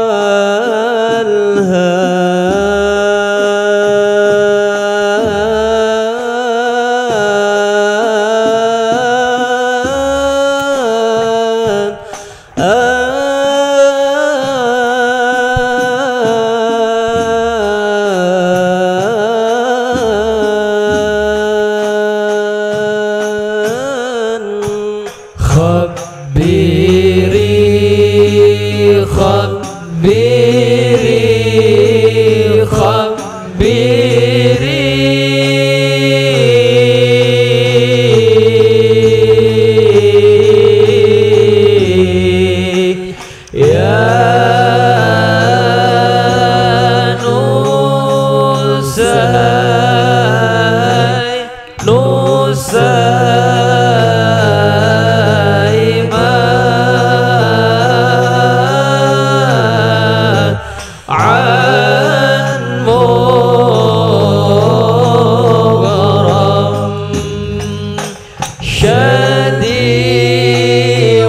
خبري خبري خبري يا عن مغرم شدي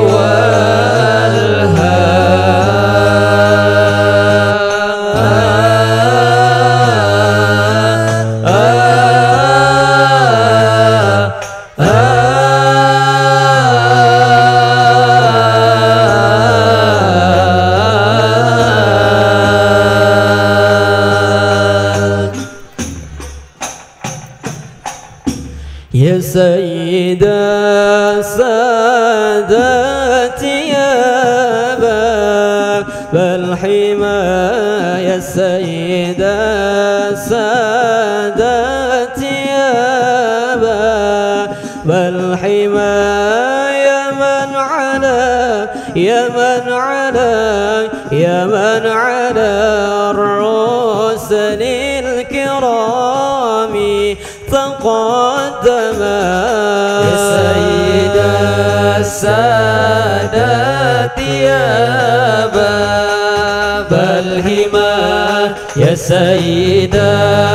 يا سيدة سادتي يا باب الحمى يا سيدة سادتي يا باب الحمى يا من على يا من على يا من على الرسل الكرام تقدما يا سيدة السادات يا باب الهمة يا سيدة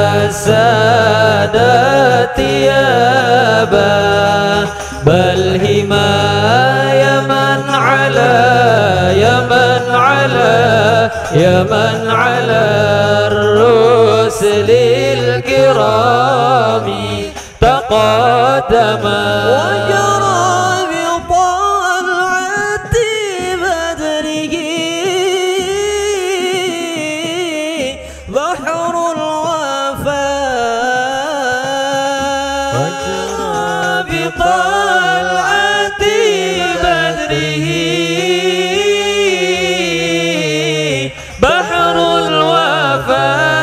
السادات يا باب الهمة يا من على يا من على يا من على الرسل الكرام تقدما وجرى بطلعة بدره بحر الوفاء وجرى بطلعة بدره بحر الوفاء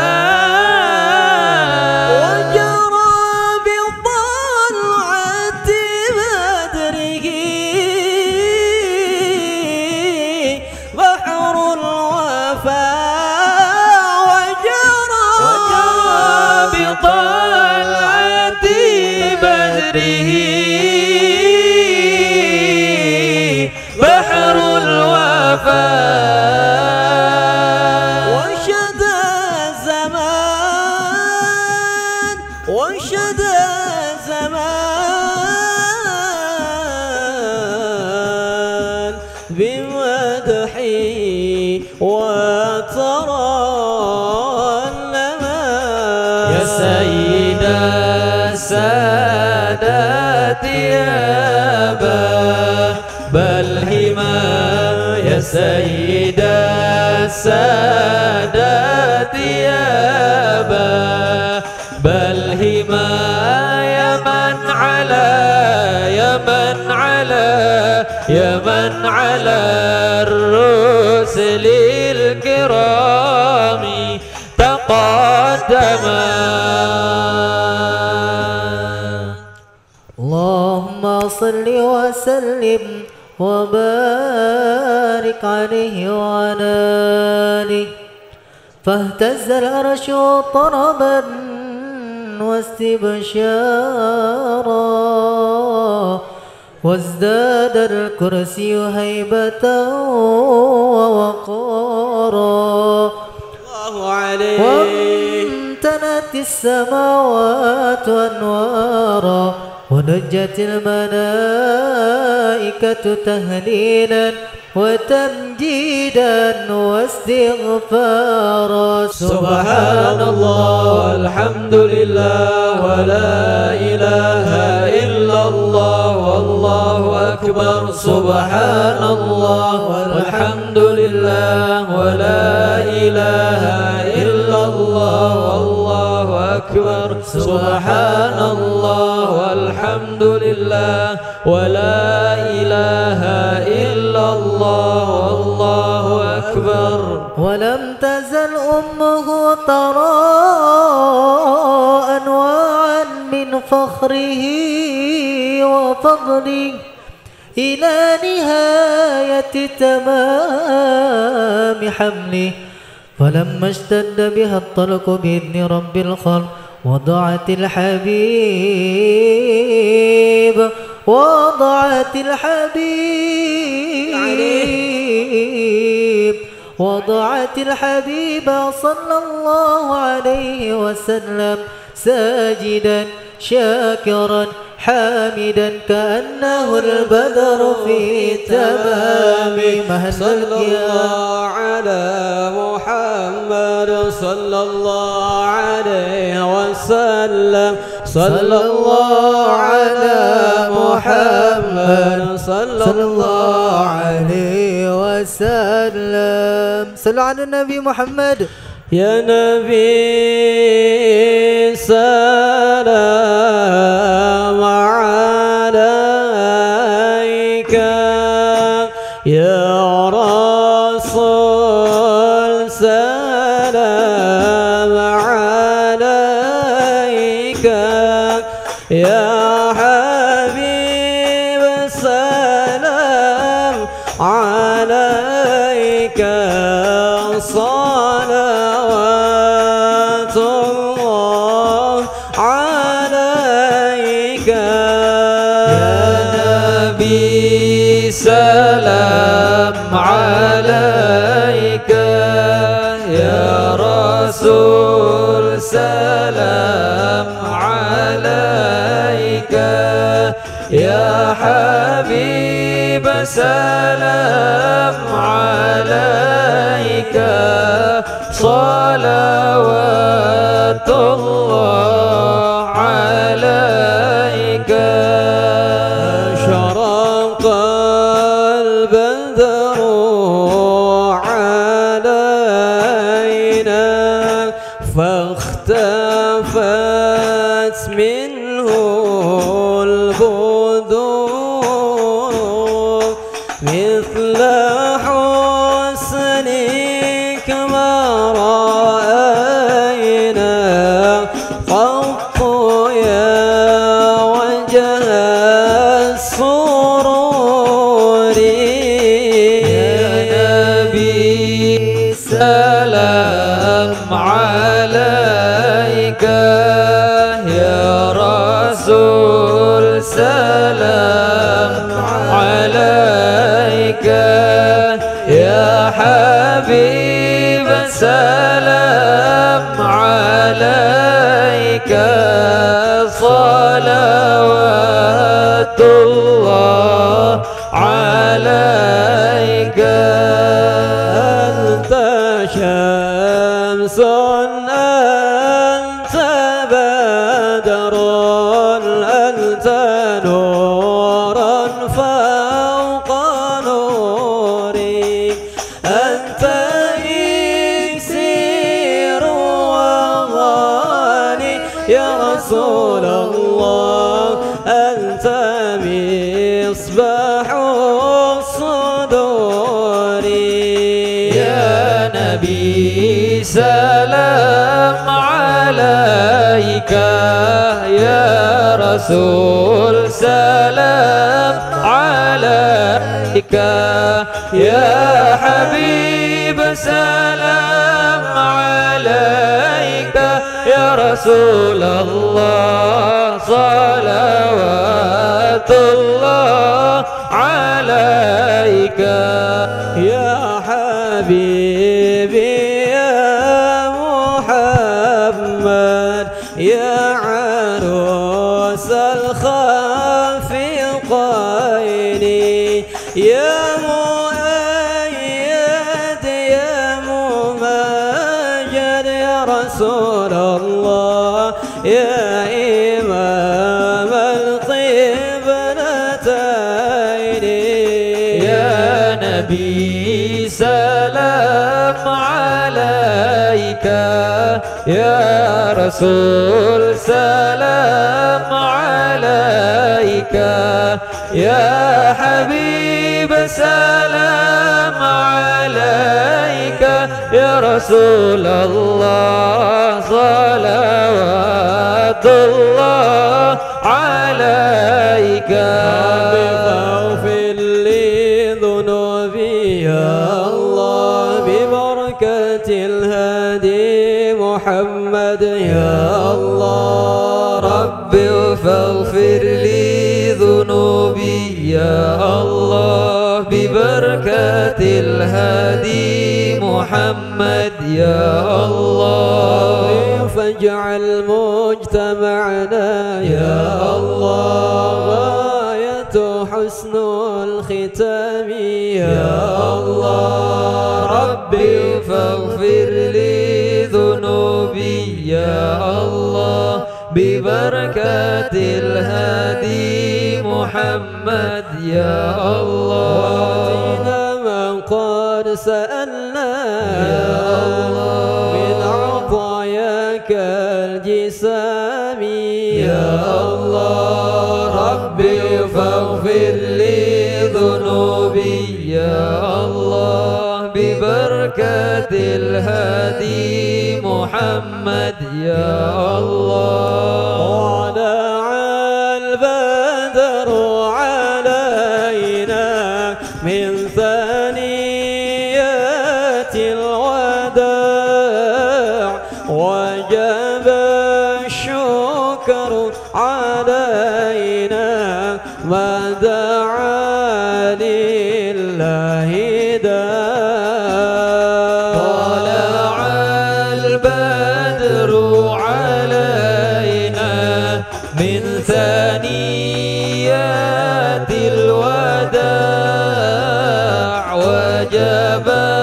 بحر الوفاء وانشد الزمان وانشد الزمان وترنما يا سيد السادات يا باب الهمة يا سيد السادات يا باب الهمة يا من على الرسل الكرام تقدما اللهم صل وسلم وبارك عليه وعلى آله فاهتز العرش طربا واستبشارا وازداد الكرسي هيبة ووقارا الله عليه وامتلأت السماوات أنوارا ونجت الملائكة تهليلا وتمجيدا واستغفارا سبحان الله والحمد لله ولا إله إلا الله والله أكبر سبحان الله والحمد لله ولا إله إلا الله والله أكبر سبحان الله والحمد لله ولا إله إلا الله والله أكبر ولم تزل أمه ترى أنواعا من فخره وفضله إلى نهاية تمام حمله فلما اشتد بها الطلق بإذن رب الخلق وضعت الحبيب وضعت الحبيب صلى الله عليه وسلم ساجدا شاكرا حامدا كأنه البدر في تمام صلى الله على محمد صلى الله عليه وسلم صلى الله على محمد صلى الله عليه وسلم صلوا على النبي محمد يا نبي سلام عليك يا رسول سلام عليك يا حبيب سلام عليك صلوات الله عليك يا نبي سلام عليك يا رسول سلام عليك يا حبيب سلام عليك صلوات الله عليك شرق البدر علينا فاختفت منه البدور مثل حسنك ما رأينا قط يا وجه السرور يا نبي سلام عليك يا رسول سلام عليك يا حبيب سلام عليك صلوات الله عليك أنت يا رسول الله أنت مصباح الصدور يا نبي سلام عليك يا رسول سلام عليك يا حبيب سلام عليك يا رسول الله صلوات الله عليك يا حبيبي يا محمد يا عروس الخافقين يا مؤيد يا ممجد يا رسول الله يا إمام القبلتين يا نبي سلام عليك يا رسول سلام عليك يا حبيب سلام عليك يا رسول الله صلوات الله عليك اغفر لي ذنوبي يا الله ببركة الهادي محمد يا الله ربي فاغفر لي ذنوبي يا الله ببركة الهادي محمد يا الله فاجعل مجتمعنا يا الله غاية حسن الختام يا الله ربي فاغفر لي ذنوبي يا الله ببركة الهادي محمد يا الله واتنا من قد سألنا يا الله من عطاياك الجسام يا الله ربي فاغفر لي ذنوبي يا الله ببركة الهادي محمد يا الله وطلع البدر علينا من ثنيات الوداع وجب الشكر علينا ما دعا لله داع طلع البدر علينا من ثنيات الوداع وجب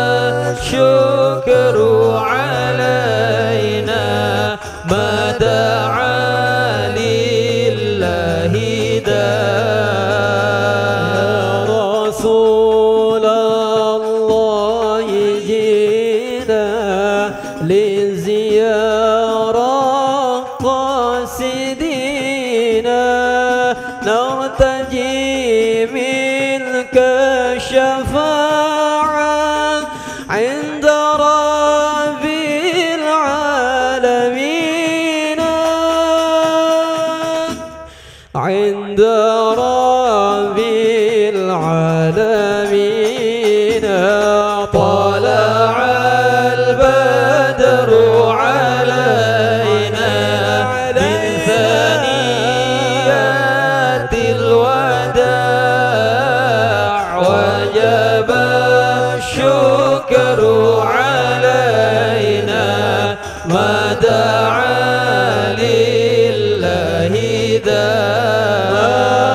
الشكر علينا ما دعا لله داع يا رسول الله جينا لزيارة قاصدينا نرتجي منك الشفاعة عند رب العالمين عند رب العالمين طلع البدر علينا من ثنيات الوداع وجب الشكر علينا ما دعا لله داع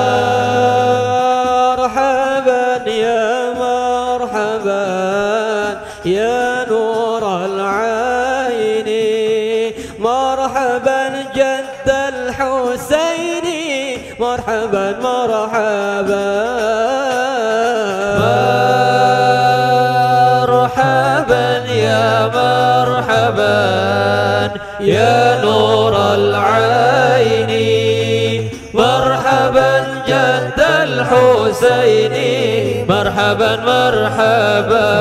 مرحبا يا مرحبا يا نور العين مرحبا جد الحسين مرحبا مرحبا مرحبا يا مرحبا يا نور العين سيدي مرحبا مرحبا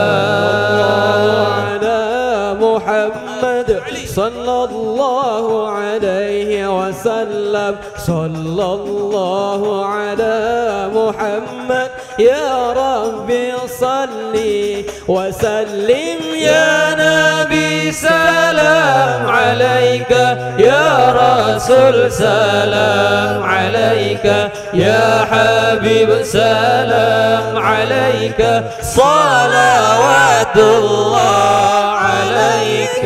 على محمد صلى الله عليه وسلم صلى الله على محمد يا ربي صلي وسلم يا نبي سلام عليك يا رسول سلام عليك يا حبيب سلام عليك صلوات الله عليك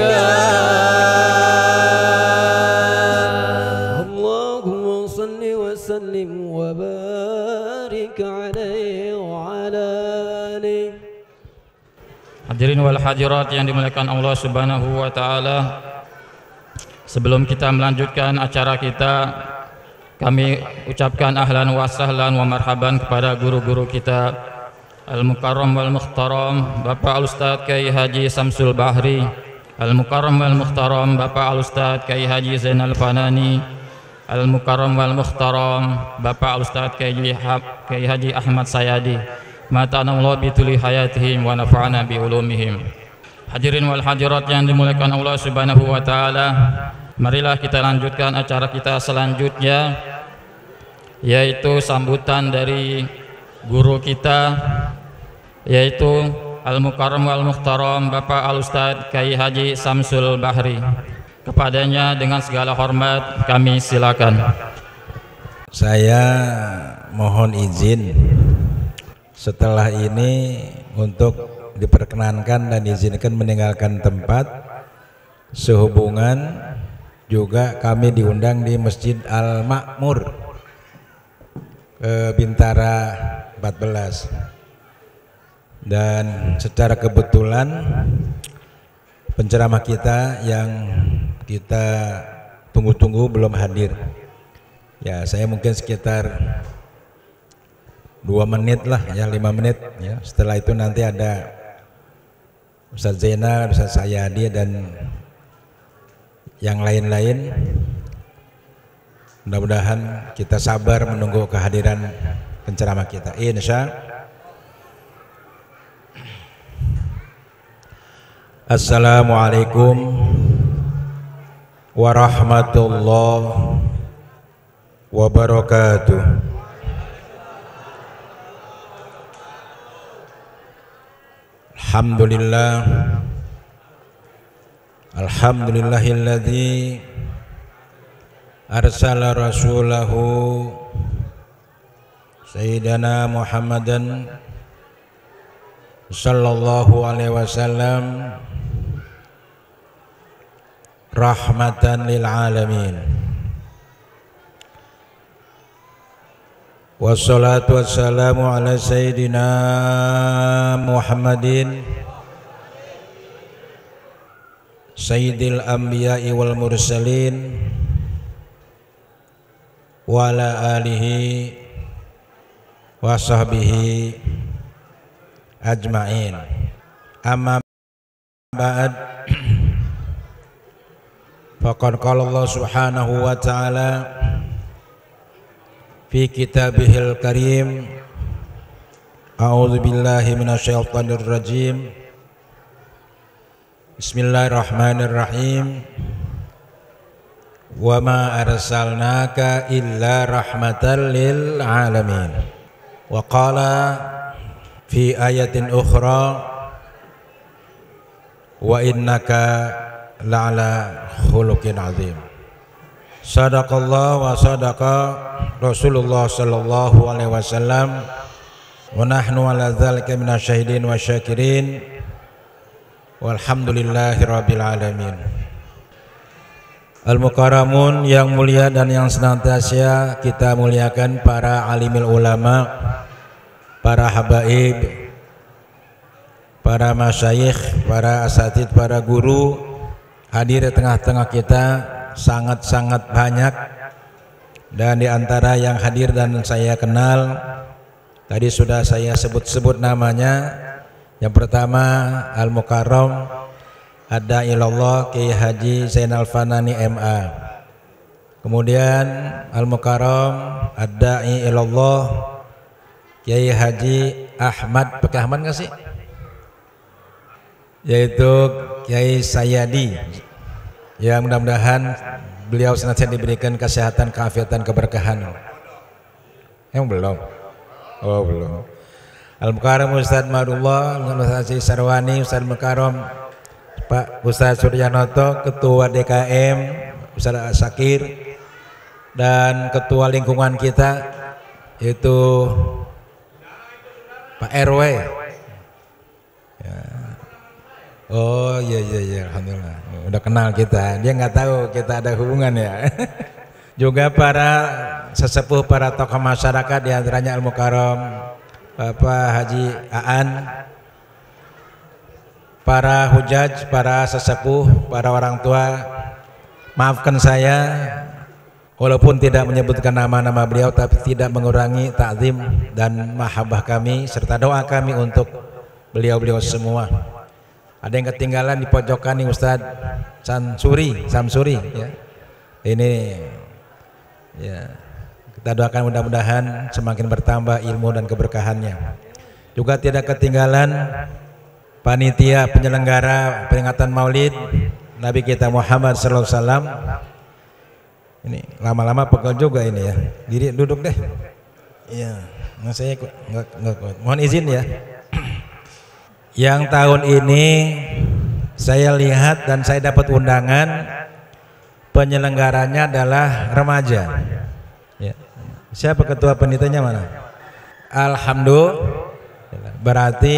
اللهم صل وسلم وبارك عليه وعلى آله. Hadirin wal hadirat yang dimuliakan Allah Subhanahu wa taala. Sebelum kita melanjutkan acara kita, kami ucapkan ahlan wa sahlan wa marhaban kepada guru-guru kita Al-Mukarram wal Mukhtaram Bapak Al-Ustaz Kiai Haji Samsul Bahri, Al-Mukarram wal Mukhtaram Bapak Al-Ustaz Kiai Haji Zainal Fanani, Al-Mukarram wal Mukhtaram Bapak Al-Ustaz Kiai Haji Ahmad Sayadi. Mata'anallahu bituli hayatihim wa nafa'ana bi ulumihim. Hadirin wal hadirat yang dimuliakan Allah Subhanahu wa taala, marilah kita lanjutkan acara kita selanjutnya, yaitu sambutan dari guru kita, yaitu Al-Mukarram wal Mukhtaram Bapak Al-Ustaz Kiai Haji Samsul Bahri. Kepadanya dengan segala hormat kami silakan. Saya mohon izin setelah ini untuk diperkenankan dan izinkan meninggalkan tempat, sehubungan juga kami diundang di Masjid Al-Makmur Bintara 14, dan secara kebetulan penceramah kita yang kita tunggu-tunggu belum hadir. Ya, saya mungkin sekitar 2 menit lah, ya 5 menit ya. Setelah itu nanti ada Ustaz Zainal, Ustaz Sayadi dan yang lain-lain. Mudah-mudahan kita sabar menunggu kehadiran penceramah kita, insya. Assalamualaikum warahmatullahi wabarakatuh. Alhamdulillah, alhamdulillahilladzi arsala rasulahu sayyidana Muhammadan sallallahu alaihi wasallam rahmatan lil alamin. Wassalatu wassalamu ala sayyidina Muhammadin sayyidil anbiya'i wal mursalin wa ala alihi wa sahbihi ajma'in. Amma ba'd, faqad qala Allah subhanahu wa ta'ala fi kitabihil karim, a'udzu billahi minasyaitonir rajim, bismillahirrahmanirrahim, wa ma arsalnaka illa rahmatan lil alamin. Wa qala fi ayatin ukhra, wa innaka la'ala khuluqin azim. Sadaqallah wa sadaqa Rasulullah sallallahu alaihi wasallam, wa nahnu ala dzalika minasyahidin wa syakirin, walhamdulillahi rabbil alamin. Al-Mukarramun yang mulia dan yang senantiasa kita muliakan, para alimil ulama, para habaib, para masyayikh, para asatid, para guru hadir di tengah-tengah kita sangat-sangat banyak. Dan di antara yang hadir dan saya kenal, tadi sudah saya sebut-sebut namanya. Yang pertama Al-Mukarram Ad-Da'i ilallah Kiai Haji Zainal Fanani MA. Kemudian Al-Mukarram Ad-Da'i ilallah Kiai Haji Ahmad, pakai Ahmad nggak sih? Yaitu Kiai Sayadi. Ya mudah-mudahan beliau senantiasa diberikan kesehatan, keafiatan, keberkahan. Yang belum? Oh belum. Al-Mukarram Ustadz Marullah, Ustadz Sarwani, Ustadz Mukarram, Pak Ustadz Suryanoto, Ketua DKM, Ustadz Syakir, dan Ketua lingkungan kita yaitu Pak RW. Ya. Oh iya, alhamdulillah. Udah kenal kita. Dia nggak tahu kita ada hubungan ya. Juga para sesepuh, para tokoh masyarakat, diantaranya Al-Mukarram Bapak Haji Aan, para hujaj, para sesepuh, para orang tua, maafkan saya walaupun tidak menyebutkan nama-nama beliau, tapi tidak mengurangi ta'zim dan mahabbah kami serta doa kami untuk beliau-beliau semua. Ada yang ketinggalan di pojokan nih Ustadz Samsuri ya. Ini ya, kita doakan mudah-mudahan semakin bertambah ilmu dan keberkahannya. Juga tidak ketinggalan panitia penyelenggara peringatan Maulid Nabi kita Muhammad sallallahu alaihi wasallam. Ini lama-lama pegel juga ini ya. Diri duduk deh. Iya, saya nggak kuat. Mohon izin ya. Yang tahun ini saya lihat dan saya dapat undangan, penyelenggaranya adalah remaja. Ya. Siapa ketua panitianya mana? Alhamdulillah. Berarti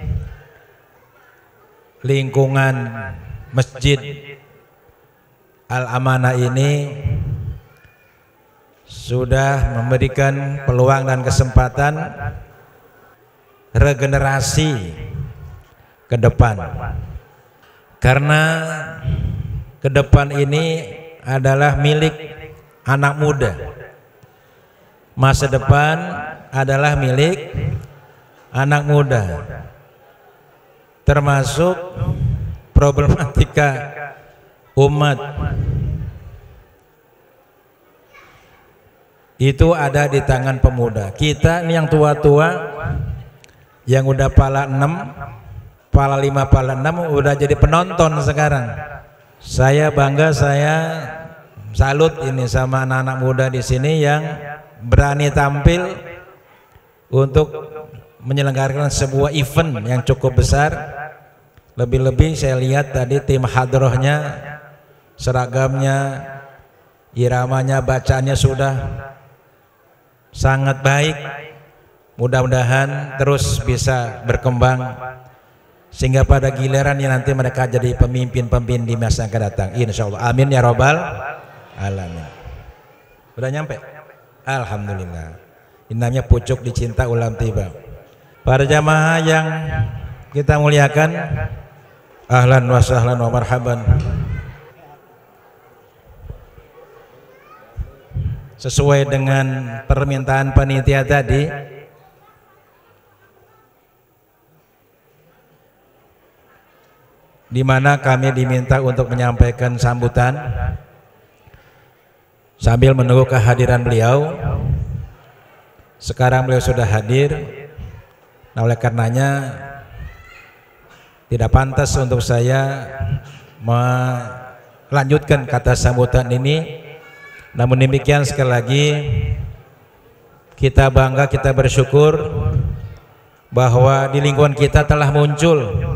lingkungan Masjid Al-Amanah ini sudah memberikan peluang dan kesempatan regenerasi ke depan, karena ke depan ini adalah milik anak muda, masa depan adalah milik anak muda, termasuk problematika umat itu ada di tangan pemuda. Kita ini yang tua-tua, yang udah pala 6, pala 5, pala 6 udah jadi penonton sekarang. Saya bangga, saya salut ini sama anak-anak muda di sini yang berani tampil untuk menyelenggarakan sebuah event yang cukup besar. Lebih-lebih saya lihat tadi tim hadrohnya, seragamnya, iramanya, bacaannya sudah sangat baik. Mudah-mudahan terus bisa berkembang sehingga pada gilirannya nanti mereka jadi pemimpin-pemimpin di masa yang akan datang, insyaallah. Amin ya robbal alamin. Udah nyampe? Alhamdulillah. Ini namanya pucuk dicinta ulam tiba. Para jamaah yang kita muliakan, ahlan wa sahlan wa marhaban. Sesuai dengan permintaan panitia tadi, di mana kami diminta untuk menyampaikan sambutan sambil menunggu kehadiran beliau. Sekarang beliau sudah hadir. Nah, oleh karenanya tidak pantas untuk saya melanjutkan kata sambutan ini. Namun demikian, sekali lagi kita bangga, kita bersyukur bahwa di lingkungan kita telah muncul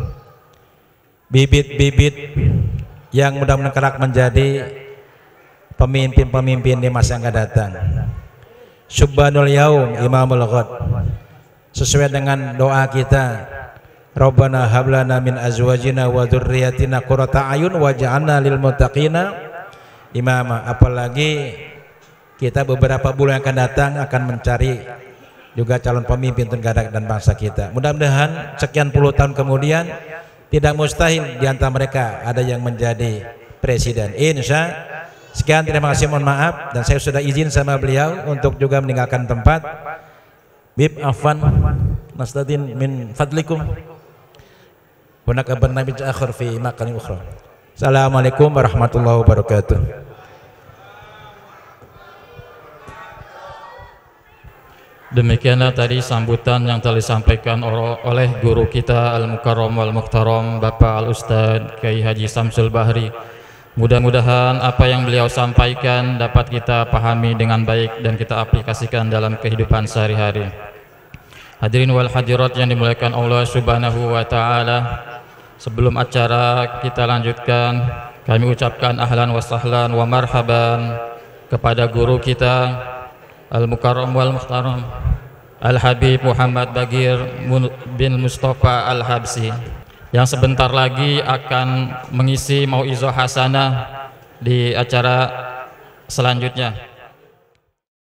bibit-bibit yang mudah-mudahan kelak menjadi pemimpin-pemimpin di masa yang akan datang. Subhanul yaum imamul ghad. Sesuai dengan doa kita, Rabbana hablana min azwajina wa dzurriyyatina qurrata a'yun waj'alna lil muttaqina imama. Apalagi kita beberapa bulan yang akan datang akan mencari juga calon pemimpin negara dan bangsa kita. Mudah-mudahan sekian puluh tahun kemudian tidak mustahil di antara mereka ada yang menjadi presiden. Insya. Sekian, terima kasih, mohon maaf, dan saya sudah izin sama beliau untuk juga meninggalkan tempat. Bib afwan nastadin min fadlikum. Hunaka barnamij akhir fi maqamin ukhra. Assalamualaikum warahmatullahi wabarakatuh. Demikianlah tadi sambutan yang telah disampaikan oleh guru kita Al-Mukarram wal-Muhtaram Bapak Al-Ustadz Kiai Haji Samsul Bahri. Mudah-mudahan apa yang beliau sampaikan dapat kita pahami dengan baik dan kita aplikasikan dalam kehidupan sehari-hari. Hadirin wal hadirat yang dimuliakan Allah Subhanahu wa taala, sebelum acara kita lanjutkan, kami ucapkan ahlan wa sahlan wa marhaban kepada guru kita Al-Mukarram wal-Muhtaram Al-Habib Muhammad Bagir bin Mustafa Al-Habsi, yang sebentar lagi akan mengisi mau'izah hasanah di acara selanjutnya.